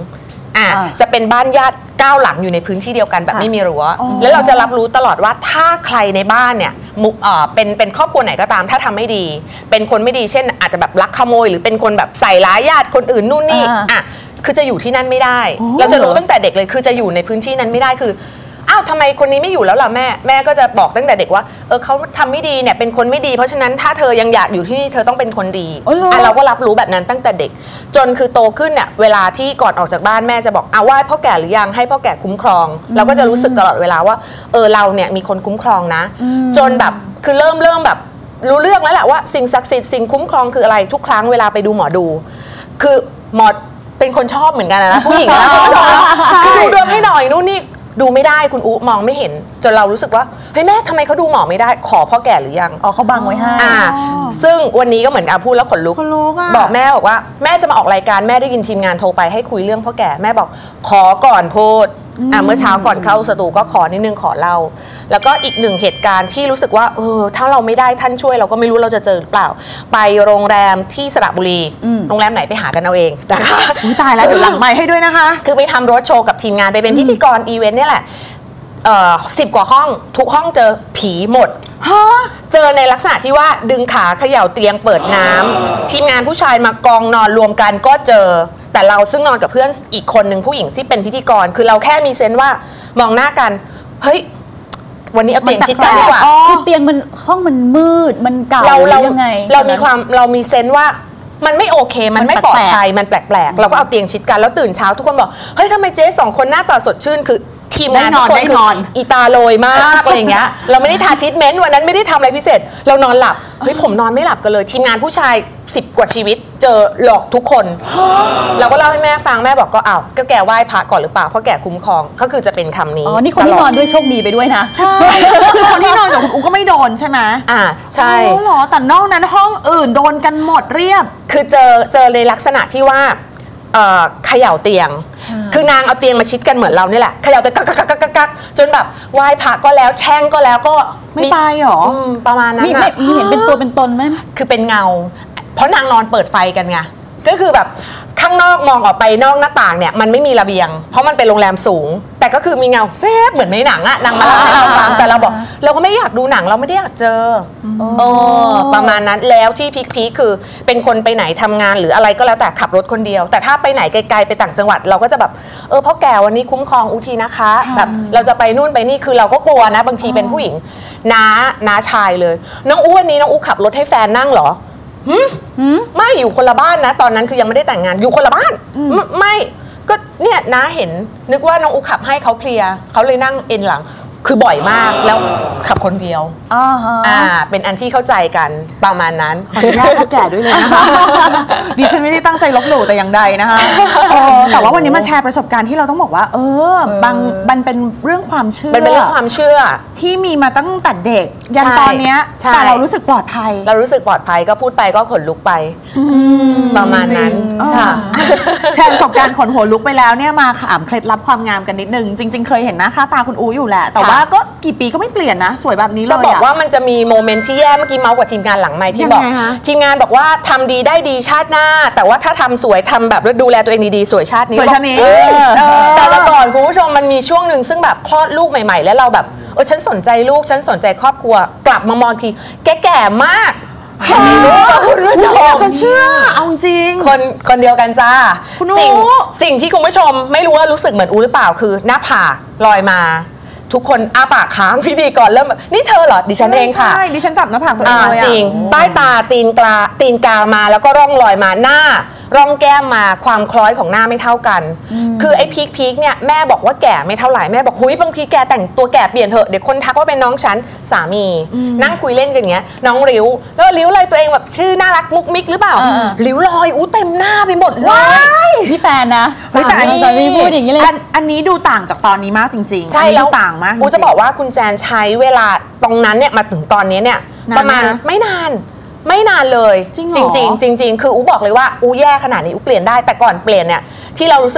อ่าจะเป็นบ้านญาติเก้าหลังอยู่ในพื้นที่เดียวกันแบบไม่มีรั้วแล้วเราจะรับรู้ตลอดว่าถ้าใครในบ้านเนี่ยมุเอ่อเป็นเป็นครอบครัวไหนก็ตามถ้าทำไม่ดีเป็นคนไม่ดีเช่นอาจจะแบบลักขโมยหรือเป็นคนแบบใส่ร้ายญาติคนอื่นนู่นนี่อ่ะคือจะอยู่ที่นั่นไม่ได้เราจะรู้ตั้งแต่เด็กเลยคือจะอยู่ในพื้นที่นั้นไม่ได้คืออ้าวทำไมคนนี้ไม่อยู่แล้วล่ะแม่แม่ก็จะบอกตั้งแต่เด็กว่าเออเขาทำไม่ดีเนี่ยเป็นคนไม่ดีเพราะฉะนั้นถ้าเธอยังอยากอยู่ที่นี่เธอต้องเป็นคนดีอ่ะเราก็รับรู้แบบนั้นตั้งแต่เด็กจนคือโตขึ้นเนี่ยเวลาที่ก่อนออกจากบ้านแม่จะบอกเอาไหว้พ่อแก่หรือยังให้พ่อแก่คุ้มครองเราก็จะรู้สึกตลอดเวลาว่าเออเราเนี่ยมีคนคุ้มครองนะจนแบบคือเริ่มเริ่มแบบรู้เรื่องแล้วแหละว่าสิ่งศักดิ์สิทธิ์สิ่งคุ้มครองคืออะไรทุกครั้งเวลาไปดูหมอดูคือหมอเป็นคนชอบเหมือนกันนะผู้หญิงนะคือดูดวงให้หน่อยนู่นนี่ดูไม่ได้คุณอุ๊มองไม่เห็นจนเรารู้สึกว่าเฮ้ยแม่ทำไมเขาดูหมอไม่ได้ขอพ่อแก่หรือยังอ๋อเขาบังไว้ให้อ่าซึ่งวันนี้ก็เหมือนกับพูดแล้วขนลุกบอกแม่บอกว่าแม่จะมาออกรายการแม่ได้ยินทีมงานโทรไปให้คุยเรื่องพ่อแก่แม่บอกขอก่อนพูดอ่าเมื่อเช้าก่อนเข้าสตูก็ขอนิดนึงขอเล่าแล้วก็อีกหนึ่งเหตุการณ์ที่รู้สึกว่าเออถ้าเราไม่ได้ท่านช่วยเราก็ไม่รู้เราจะเจอหรือเปล่าไปโรงแรมที่สระบุรีโรงแรมไหนไปหากันเอาเองนะคะตายแล้วเดี๋ยวหลังไมค์ให้ด้วยนะคะคือไปทำรถโชว์กับทีมงานไปเป็นพิธีกรอีเวนต์นี่แหละสิบกว่าห้องทุกห้องเจอผีหมดเจอในลักษณะที่ว่าดึงขาเขย่าเตียงเปิดน้ำทีมงานผู้ชายมากองนอนรวมกันก็เจอแต่เราซึ่งนอนกับเพื่อนอีกคนหนึ่งผู้หญิงที่เป็นพิธีกรคือเราแค่มีเซนส์ว่ามองหน้ากันเฮ้ยวันนี้เอาเตียงชิดกันดีกว่าคือเตียงมันห้องมันมืดมันเก่าเรายังไงเรามีความเรามีเซนส์ว่ามันไม่โอเคมันไม่ปลอดภัยมันแปลกๆเราก็เอาเตียงชิดกันแล้วตื่นเช้าทุกคนบอกเฮ้ยทำไมเจ๊สองคนหน้าตาสดชื่นคือทีมงานทุกคนคืออีตาโรยมากอะไรอย่างเงี้ยเราไม่ได้ทาทรีทเมนต์วันนั้นไม่ได้ทำอะไรพิเศษเรานอนหลับเฮ้ยผมนอนไม่หลับกันเลยทีมงานผู้ชายสิบกว่าชีวิตเจอหลอกทุกคนเราก็เล่าให้แม่ฟังแม่บอกก็อ้าวก็แกไหว้พระก่อนหรือเปล่าเพราะแกคุ้มครองก็คือจะเป็นคำนี้อ๋อนี่คนที่นอนด้วยโชคดีไปด้วยนะใช่คือคนที่นอนกับคุณอุ๊ก็ไม่โดนใช่ไหมอ่าใช่หรอแต่นอกนั้นห้องอื่นโดนกันหมดเรียบคือเจอเจอในลักษณะที่ว่าเขย่าเตียงคือนางเอาเตียงมาชิดกันเหมือนเรานี่แหละเขย่าเตียงกักกักกักกักจนแบบไหว้พระก็แล้วแช่งก็แล้วก็ไม่ไปหรอประมาณนั้นนะมีเห็นเป็นตัวเป็นตนไหมคือเป็นเงาเพราะนางนอนเปิดไฟกันไงก็คือแบบข้างนอกมองออกไปนอกหน้าต่างเนี่ยมันไม่มีระเบียงเพราะมันเป็นโรงแรมสูงแต่ก็คือมีเงาแฟบเหมือนในหนังอะนางมาเล่าให้เราฟังแต่เราบอกเราก็ไม่อยากดูหนังเราไม่ได้อยากเจอโอ้ประมาณนั้นแล้วที่พีคๆคือเป็นคนไปไหนทำงานหรืออะไรก็แล้วแต่ขับรถคนเดียวแต่ถ้าไปไหนไกลๆไปต่างจังหวัดเราก็จะแบบเออพ่อแก่วันนี้คุ้มครองอุทีนะคะแบบเราจะไปนู่นไปนี่คือเราก็กลัวนะบางทีเป็นผู้หญิงน้าน้าชายเลยน้องอู้วันนี้น้องอู้ขับรถให้แฟนนั่งเหรอไม่อยู่คนละบ้านนะตอนนั้นคือยังไม่ได้แต่งงานอยู่คนละบ้านไม่ก็เนี่ยน้าเห็นนึกว่าน้องอูขับให้เขาเพลียเขาเลยนั่งเอ็นหลังคือบ่อยมากแล้วขับคนเดียวอ่าเป็นอันที่เข้าใจกันประมาณนั้นขออนุญาตพ่อแก่ด้วยเลยนะคะดิฉันไม่ได้ตั้งใจลบหลู่แต่อย่างใดนะคะแต่ว่าวันนี้มาแชร์ประสบการณ์ที่เราต้องบอกว่าเออบางมันเป็นเรื่องความเชื่อมันเป็นเรื่องความเชื่อที่มีมาตั้งแต่เด็กยันตอนนี้แต่เรารู้สึกปลอดภัยเรารู้สึกปลอดภัยก็พูดไปก็ขนลุกไปประมาณนั้นค่ะแชร์ประสบการณ์ขนหัวลุกไปแล้วเนี่ยมาถามเคล็ดลับความงามกันนิดนึงจริงๆเคยเห็นหน้าค่าตาคุณอูอยู่แหละแต่ว่าก็กี่ปีก็ไม่เปลี่ยนนะสวยแบบนี้เลยจะบอกว่ามันจะมีโมเมนต์ที่แย่เมื่อกี้เมาส์กับทีมงานหลังไมค์ที่บอกทีมงานบอกว่าทำดีได้ดีชาติหน้าแต่ว่าถ้าทำสวยทำแบบดูแลตัวเองดีๆสวยชาตินี้สวยชาตินี้แต่ละก่อนคุณผู้ชมมันมีช่วงหนึ่งซึ่งแบบคลอดลูกใหม่ๆแล้วเราแบบเออฉันสนใจลูกฉันสนใจครอบครัวกลับมามองทีแก่ๆมากมีลูกคุณผู้ชมจะเชื่อเอาจริงคนคนเดียวกันจ้าสิ่งสิ่งที่คุณผู้ชมไม่รู้ว่ารู้สึกเหมือนอูหรือเปล่าคือหน้าผากลอยมาทุกคนอ้าปากค้างพิธีกรเริ่มนี่เธอเหรอดิฉันเองค่ะใช่ดิฉันกลับหน้าผากตัวเองเลยจริงใต้ตาตีนกาตีนกามาแล้วก็ร่องรอยมาหน้าร่องแก้มมาความคล้อยของหน้าไม่เท่ากันคือไอ้พีคพีคเนี่ยแม่บอกว่าแก่ไม่เท่าไหร่แม่บอกหุยบางทีแกแต่งตัวแก่เปลี่ยนเถอะเดี๋ยวคนทักว่าเป็นน้องฉันสามีนั่งคุยเล่นกันอย่างเงี้ยน้องริ้วแล้วริ้วอะไรตัวเองแบบชื่อน่ารักมุกมิกหรือเปล่าริ้วรอยอู้เต็มหน้าไปหมดเลยพี่แฟนนะแต่อันนี้พูดอย่างนี้เลยอันนี้ดูต่างจากตอนนี้มากจริงๆใช่แล้วต่างมากอูจะบอกว่าคุณแจนใช้เวลาตรงนั้นเนี่ยมาถึงตอนนี้เนี่ยประมาณไม่นานไม่นานเลยจริงจริงจริงคืออูบอกเลยว่าอูแย่ขนาดนี้อูเปลี่ยนได้แต่ก่อนเปลี่ยนเนี่ยที่เรารู้สึก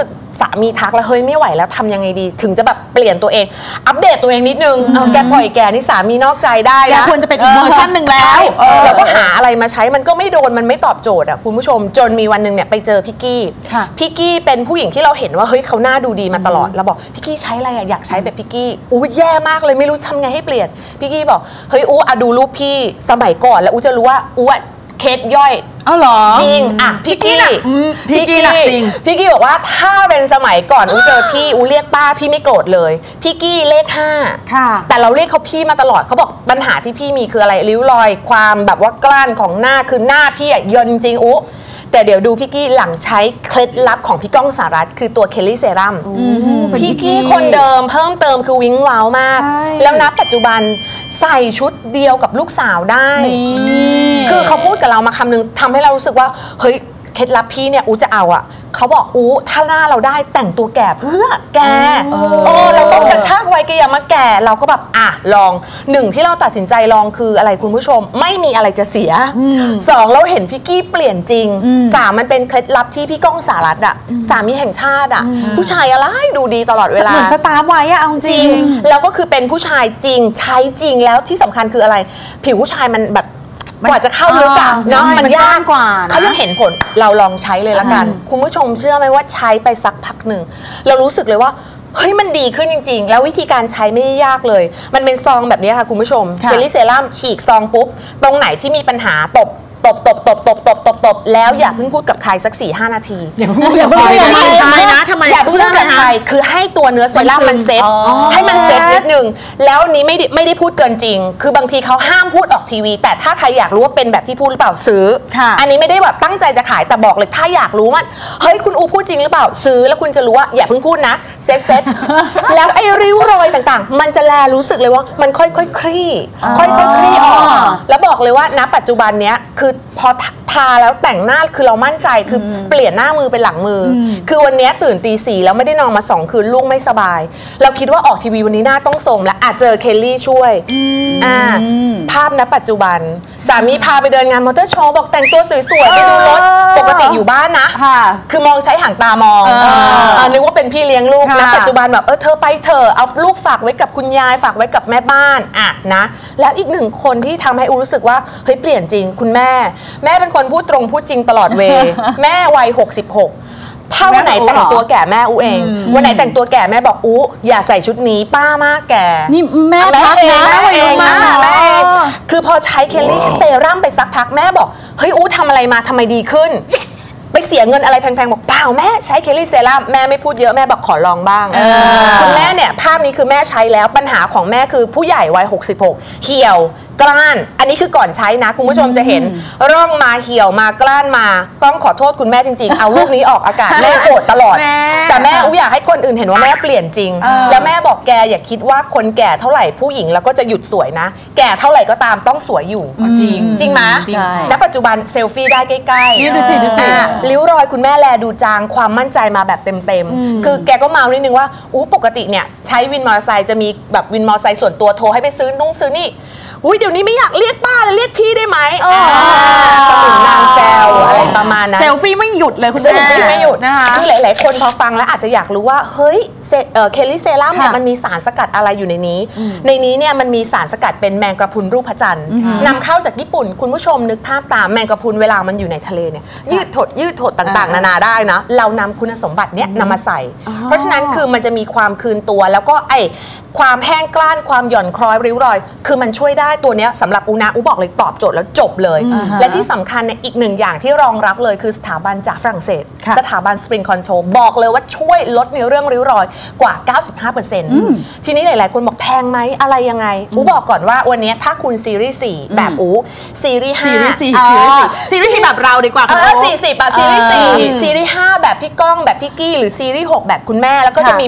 ามีทักแล้วเฮ้ยไม่ไหวแล้วทำยังไงดีถึงจะแบบเปลี่ยนตัวเองอัปเดตตัวเองนิดนึงเอาแกปล่อยแกนี่สามีนอกใจได้นะควรจะเป็นอีกเวอร์ชันหนึ่งแล้วแล้วก็หาอะไรมาใช้มันก็ไม่โดนมันไม่ตอบโจทย์อ่ะคุณผู้ชมจนมีวันหนึ่งเนี่ยไปเจอพี่กี้พี่กี้เป็นผู้หญิงที่เราเห็นว่าเฮ้ยเขาหน้าดูดีมาตลอดเราบอกพี่กี้ใช้อะไรอ่ะอยากใช้แบบพี่กี้อู้แย่มากเลยไม่รู้ทำไงให้เปลี่ยนพี่กี้บอกเฮ้ยอู้อะดูรูปพี่สมัยก่อนแล้วอู้จะรู้ว่าอู้เคสย่อยเอาหรอจริงอ่ะพี่กี้พี่กี้จริงพี่กี้บอกว่าถ้าเป็นสมัยก่อนอู้เจอพี่อู้เรียกป้าพี่ไม่โกรธเลยพี่กี้เลขห้าแต่เราเรียกเขาพี่มาตลอดเขาบอกปัญหาที่พี่มีคืออะไรริ้วรอยความแบบว่ากล้านของหน้าคือหน้าพี่อ่ะเยินจริงอู้แต่เดี๋ยวดูพี่กี้หลังใช้เคล็ดลับของพี่ก้องสหรัฐคือตัวเคลลี่เซรั่มพี่กี้คนเดิมเพิ่มเติมคือวิ้งว้าวมากแล้วณปัจจุบันใส่ชุดเดียวกับลูกสาวได้คือเขาพูดกับเรามาคำนึงทำให้เรารู้สึกว่าเฮ้ยเคล็ดลับพี่เนี่ยอูจะเอาอะเขาบอกอูถ้าหน้าเราได้แต่งตัวแก่เพื่อแกโอ้เราต้องกระชากวัยแกอย่ามาแก่เราก็แบบอ่ะลองหนึ่งที่เราตัดสินใจลองคืออะไรคุณผู้ชมไม่มีอะไรจะเสียสองเราเห็นพี่กี้เปลี่ยนจริงสามมันเป็นเคล็ดลับที่พี่ก้องสหรัฐอะสามีแห่งชาติอะผู้ชายอะไรดูดีตลอดเวลาเหมือนสตาร์ไว้อะเอาจริงแล้วก็คือเป็นผู้ชายจริงใช้จริงแล้วที่สำคัญคืออะไรผิวผู้ชายมันแบบกว่าจะเข้าลึกอะเนาะมันยากกว่าเขายังเห็นผลเราลองใช้เลยละกันคุณผู้ชมเชื่อไหมว่าใช้ไปสักพักหนึ่งเรารู้สึกเลยว่าเฮ้ยมันดีขึ้นจริงๆแล้ววิธีการใช้ไม่ยากเลยมันเป็นซองแบบนี้ค่ะคุณผู้ชมเจลลี่เซรั่มฉีกซองปุ๊บตรงไหนที่มีปัญหาตบตบตบตบตบตบตบตบแล้วอย่าเพิ่งพูดกับใครสัก สี่ห้า นาทีอย่าเพิ่งพูดอย่าเพิ่งพูดทำไมนะทำไมอย่าเพิ่งพูดกับใครคือให้ตัวเนื้อเซรั่มมันเซ็ตให้มันเซ็ตนิดนึงแล้วนี้ไม่ไม่ได้พูดเกินจริงคือบางทีเขาห้ามพูดออกทีวีแต่ถ้าใครอยากรู้ว่าเป็นแบบที่พูดหรือเปล่าซื้ออันนี้ไม่ได้แบบตั้งใจจะขายแต่บอกเลยถ้าอยากรู้มันเฮ้ยคุณอูพูดจริงหรือเปล่าซื้อแล้วคุณจะรู้ว่าอย่าเพิ่งพูดนะเซ็ตเซ็ตแล้วไอ้ริ้วรอยต่างๆมันจะแลรู้สึกเลยว่ามันค่อยๆคลี่ค่อยๆคลี่ออกแล้วบอกเลยว่าณปัจจุบันเนี้ยคือพอทาแล้วแต่งหน้าคือเรามั่นใจคือเปลี่ยนหน้ามือเป็นหลังมือคือวันนี้ตื่นตีสี่แล้วไม่ได้นอนมาสองคืนลูกไม่สบายเราคิดว่าออกทีวีวันนี้หน้าต้องส่งและอาจเจอเคลลี่ช่วยอ่าภาพณปัจจุบันสามีพาไปเดินงานมอเตอร์โชว์บอกแต่งตัวสวยๆไปดูรถปกติอยู่บ้านนะคือมองใช้หางตามองนึกว่าเป็นพี่เลี้ยงลูกณปัจจุบันแบบเออเธอไปเถอะเอาลูกฝากไว้กับคุณยายฝากไว้กับแม่บ้านอ่ะนะแล้วอีกหนึ่งคนที่ทำให้อูรู้สึกว่าเฮ้ยเปลี่ยนจริงคุณแม่แม่เป็นคนพูดตรงพูดจริงตลอดเวแม่วัยหกสิบหกถ้าวันไหนแต่งตัวแก่แม่อูเองวันไหนแต่งตัวแก่แม่บอกอูอย่าใส่ชุดนี้ป้ามากแก่นี่แม่ทักนะแม่เองนะแม่คือพอใช้เคลลี่เซรั่มไปสักพักแม่บอกเฮ้ยอูทำอะไรมาทำไมดีขึ้นไปเสียเงินอะไรแพงๆบอกเปล่าแม่ใช้เคลลี่เซรั่มแม่ไม่พูดเยอะแม่บอกขอลองบ้างคุณแม่เนี่ยภาพนี้คือแม่ใช้แล้วปัญหาของแม่คือผู้ใหญ่วัยหกสิบหกเหี่ยวกล้านอันนี้คือก่อนใช้นะคุณผู้ชมจะเห็นร่องมาเหี่ยวมากล้านมาต้องขอโทษคุณแม่จริงๆเอาลูกนี้ออกอากาศแม่โกรธตลอดแต่แม่อูอยากให้คนอื่นเห็นว่าแม่เปลี่ยนจริงแล้วแม่บอกแกอย่าคิดว่าคนแก่เท่าไหร่ผู้หญิงแล้วก็จะหยุดสวยนะแก่เท่าไหร่ก็ตามต้องสวยอยู่จริงจริงไหมณปัจจุบันเซลฟี่ได้ใกล้ๆนี่ดูสิดูสิริ้วรอยคุณแม่แลดูจางความมั่นใจมาแบบเต็มๆคือแกก็เมานิดนึงว่าอู้ปกติเนี่ยใช้วินมอเตอร์ไซค์จะมีแบบวินมอเตอร์ไซค์ส่วนตัวโทรให้ไปซื้อนุ่งซื้อนี่อุ้ยเดี๋ยวนี้ไม่อยากเรียกป้าเลยเรียกพี่ได้ไหมสมุนนางแซวอะไรประมาณนั้นเซลฟี่ไม่หยุดเลยคุณแม่เซลฟี่ไม่หยุดนะคะคือหลายๆคนพอฟังแล้วอาจจะอยากรู้ว่าเฮ้ยเคลลี่เซรั่มเนี่ยมันมีสารสกัดอะไรอยู่ในนี้ในนี้เนี่ยมันมีสารสกัดเป็นแมงกะพรุนรูปพระจันทร์นำเข้าจากญี่ปุ่นคุณผู้ชมนึกภาพตามแมงกะพรุนเวลามันอยู่ในทะเลเนี่ยยืดถดยืดถดต่างๆนานาได้นะเรานำคุณสมบัติเนี่ยนำมาใส่เพราะฉะนั้นคือมันจะมีความคืนตัวแล้วก็ไอความแห้งกล้านความหย่อนคล้อยริ้วรอยคือมันช่วยได้ตัวนี้สำหรับอูนะอูบอกเลยตอบโจทย์แล้วจบเลยและที่สำคัญเนี่ยอีกหนึ่งอย่างที่รองรับเลยคือสถาบันจากฝรั่งเศสสถาบัน Spring Control บอกเลยว่าช่วยลดในเรื่องริ้วรอยกว่า เก้าสิบห้าเปอร์เซ็นต์ ทีนี้หลายๆคนบอกแพงไหมอะไรยังไงอูบอกก่อนว่าวันนี้ถ้าคุณซีรีส์สี่แบบอูซีรีส์ห้าซีรีส์สี่ซีรีส์สี่ซีรีส์สี่แบบเราดีกว่าเออสี่สิบอะซีรีส์สี่ซีรีส์ห้าแบบพี่ก้องแบบพี่กี้หรือซีรีส์หกแบบคุณแม่แล้วก็จะมีแบบ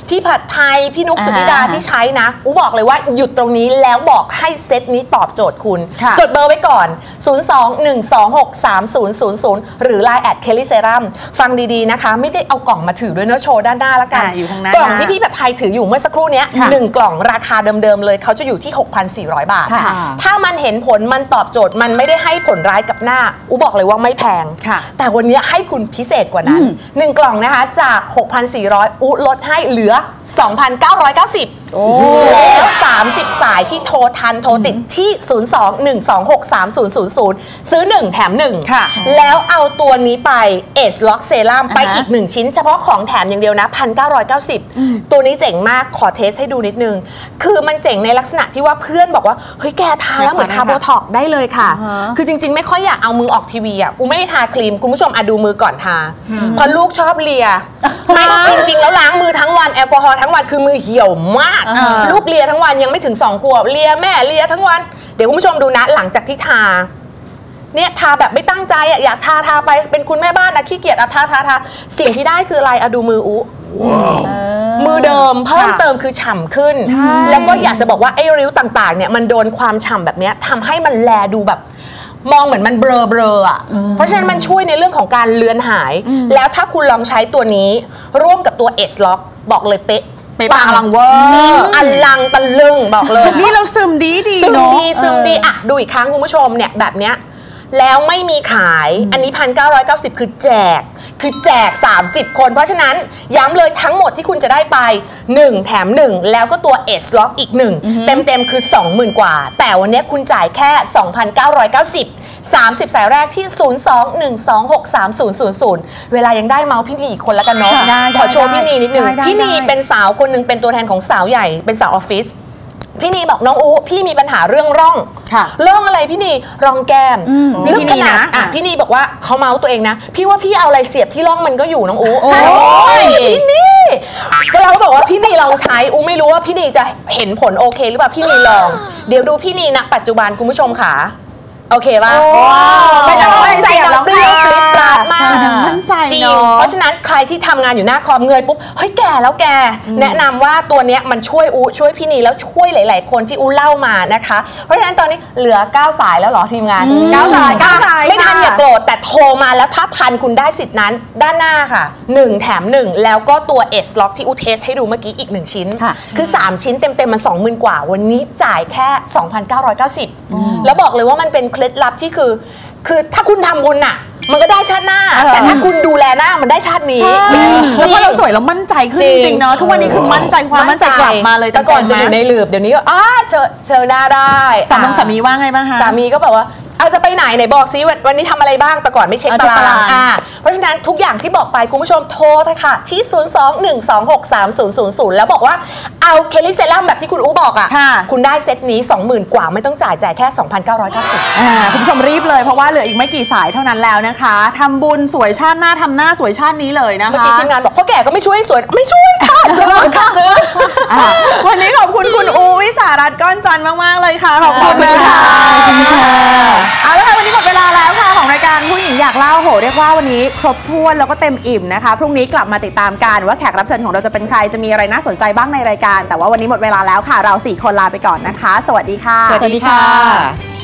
พี่ผัดไทยพี่นุกสุธิดาที่ใช้นะอูบอกเลยว่าหยุดตรงนี้แล้วบอกให้เซตนี้ตอบโจทย์คุณจดเบอร์ไว้ก่อน ศูนย์ สอง หนึ่ง สอง หก สาม ศูนย์ ศูนย์ ศูนย์ หรือ ไลน์ แอท เคลลี่ เซรั่ม ฟังดีๆนะคะไม่ได้เอากล่องมาถือด้วยเนื้อโชว์ด้านหน้าแล้วกันกล่องที่พี่ผัดไทยถืออยู่เมื่อสักครู่นี้หนึ่งกล่องราคาเดิมๆเลยเขาจะอยู่ที่ หกพันสี่ร้อย บาทถ้ามันเห็นผลมันตอบโจทย์มันไม่ได้ให้ผลร้ายกับหน้าอูบอกเลยว่าไม่แพงแต่วันนี้ให้คุณพิเศษกว่านั้นหนึ่งกล่องนะคะจาก หกพันสี่ร้อย อูลดให้เหลือ สองพันเก้าร้อยเก้าสิบ แล้วสามสิบสายที่โทรทันโทรติดที่ ศูนย์ สอง หนึ่ง สอง หก สาม ศูนย์ ศูนย์ ศูนย์ ซื้อหนึ่งแถมหนึ่งแล้วเอาตัวนี้ไป Age Lock Serum ไปอีกหนึ่งชิ้นเฉพาะของแถมอย่างเดียวนะ หนึ่งพันเก้าร้อยเก้าสิบ ตัวนี้เจ๋งมากขอเทสให้ดูนิดนึงคือมันเจ๋งในลักษณะที่ว่าเพื่อนบอกว่าเฮ้ยแกทาแล้วเหมือนทาโบท็อกได้เลยค่ะคือจริงๆไม่ค่อยอยากเอามือออกทีวีอ่ะกูไม่ได้ทาครีมคุณผู้ชมอ่ะดูมือก่อนทาเพราะลูกชอบเลียไม่จริงๆแล้วล้างมือทั้งวันแอลกอฮอล์ทั้งวันคือมือเหี่ยวมากลูกเลียทั้งวันยังไม่ถึงสองขวบเลียแม่เลียทั้งวันเดี๋ยวคุณผู้ชมดูนะหลังจากที่ทาเนี่ยทาแบบไม่ตั้งใจอ่ะอยากทาทาไปเป็นคุณแม่บ้านนะขี้เกียจอ่ะทาทาทาสิ่งที่ได้คืออะไรอะดูมืออุมือเดิมเพิ่มเติมคือฉ่ำขึ้นแล้วก็อยากจะบอกว่าไอ้ริ้วต่างๆเนี่ยมันโดนความฉ่ำแบบเนี้ยทำให้มันแลดูแบบมองเหมือนมันเบลอเบลออ่ะเพราะฉะนั้นมันช่วยในเรื่องของการเลือนหายแล้วถ้าคุณลองใช้ตัวนี้ร่วมกับตัว Age Lock บอกเลยเป๊ะปังลังเวอร์อลังตะลึงบอกเลยนี่เราซึมดีดีซึมดีซึมดีอ่ะดูอีกครั้งคุณผู้ชมเนี่ยแบบเนี้ยแล้วไม่มีขายอันนี้ หนึ่งพันเก้าร้อยเก้าสิบ คือแจกคือแจกสามสิบคนเพราะฉะนั้นย้ำเลยทั้งหมดที่คุณจะได้ไปหนึ่งแถมหนึ่งแล้วก็ตัว Age Lock อีกหนึ่งเต็มๆคือ สองหมื่น กว่าแต่วันนี้คุณจ่ายแค่ สองพันเก้าร้อยเก้าสิบสามสิบ สายแรกที่ ศูนย์ สอง หนึ่ง สอง หก สาม ศูนย์ ศูนย์ ศูนย์ เวลายังได้เมาส์พี่นีอีกคนแล้วกันเนาะขอโชว์พี่นีนิดนึงพี่นีเป็นสาวคนหนึ่งเป็นตัวแทนของสาวใหญ่เป็นสาวออฟฟิศพี่นีบอกน้องอูพี่มีปัญหาเรื่องร่องร่องอะไรพี่นีร่องแก้มลึกขนาดอ่ะพี่นีบอกว่าเขาเมาส์ตัวเองนะพี่ว่าพี่เอาอะไรเสียบที่ร่องมันก็อยู่น้องอูพี่นีก็เราบอกว่าพี่นีลองใช้อูไม่รู้ว่าพี่นีจะเห็นผลโอเคหรือเปล่าพี่นีลองเดี๋ยวดูพี่นีณปัจจุบันคุณผู้ชมค่ะโอเคป่ะไม่ต้องมั่นใจน้ำเปรี้ยวปริ๊ดปราดมากมั่นใจจริงเพราะฉะนั้นใครที่ทำงานอยู่หน้าคอมเงยปุ๊บเฮ้ยแก่แล้วแกแนะนำว่าตัวเนี้ยมันช่วยอูช่วยพี่นีแล้วช่วยหลายๆคนที่อูเล่ามานะคะเพราะฉะนั้นตอนนี้เหลือเก้าสายแล้วเหรอทีมงานเก้าสายเก้าสายไม่ทันอย่าโกรธแต่โทรมาแล้วถ้าทันคุณได้สิทธิ์นั้นด้านหน้าค่ะหนึ่งแถมหนึ่งแล้วก็ตัว Age Lock ที่อูเทสให้ดูเมื่อกี้อีกหนึ่งชิ้นคือสามชิ้นเต็มๆมัน สองหมื่น กว่าวันนี้จ่ายแค่ สองพันเก้าร้อยเก้าสิบ แล้วบอกเลยว่ามันเป็นเคล็ดลับที่คือคือถ้าคุณทำบุญน่ะมันก็ได้ชาติหน้าแต่ถ้าคุณดูแลหน้ามันได้ชาตินี้แล้วพอเราสวยเรามั่นใจขึ้นจริงๆเนาะทุกวันนี้คือมั่นใจความมั่นใจกลับมาเลยแต่ก่อนจะอยู่ในหลืบเดี๋ยวนี้ก็อ้าเชิญเชิญหน้าได้สามีสามีว่าไงบ้างคะสามีก็บอกว่าเอาจะไปไหนไหนบอกซิวันนี้ทำอะไรบ้างแต่ก่อนไม่เช็คตารางอ่าเพราะฉะนั้นทุกอย่างที่บอกไปคุณผู้ชมโทรเถอะค่ะที่ ศูนย์ สอง หนึ่ง สอง หก สาม ศูนย์ ศูนย์ ศูนย์ แล้วบอกว่าเอาเคลลี่เซรั่มแบบที่คุณอู๋บอกอ่ะคุณได้เซตนี้ สองหมื่น กว่าไม่ต้องจ่ายจ่ายแค่ สองพันเก้าร้อยเก้าสิบอ่าคุณผู้ชมรีบเลยเพราะว่าเหลืออีกไม่กี่สายเท่านั้นแล้วนะคะทำบุญสวยชาติหน้าทำหน้าสวยชาตินี้เลยนะคะเมื่อกี้ทีมงานบอกพ่อแก่ก็ไม่ช่วยสวยไม่ช่วยค่ะซื้อค่ะซื้อวันนี้ขอบคุณคุณอู๋วิสารัตน์ก้อนจันทร์มากๆเลยค่ะขอบคุณค่ะเอาละค่ะวันนี้หมดเวลาแล้วค่ะของรายการผู้หญิงอยากเล่าโหเรียกว่าวันนี้ครบถ้วนแล้วก็เต็มอิ่มนะคะพรุ่งนี้กลับมาติดตามกันว่าแขกรับเชิญของเราจะเป็นใครจะมีอะไรน่าสนใจบ้างในรายการแต่ว่าวันนี้หมดเวลาแล้วค่ะเราสี่คนลาไปก่อนนะคะสวัสดีค่ะสวัสดีค่ะ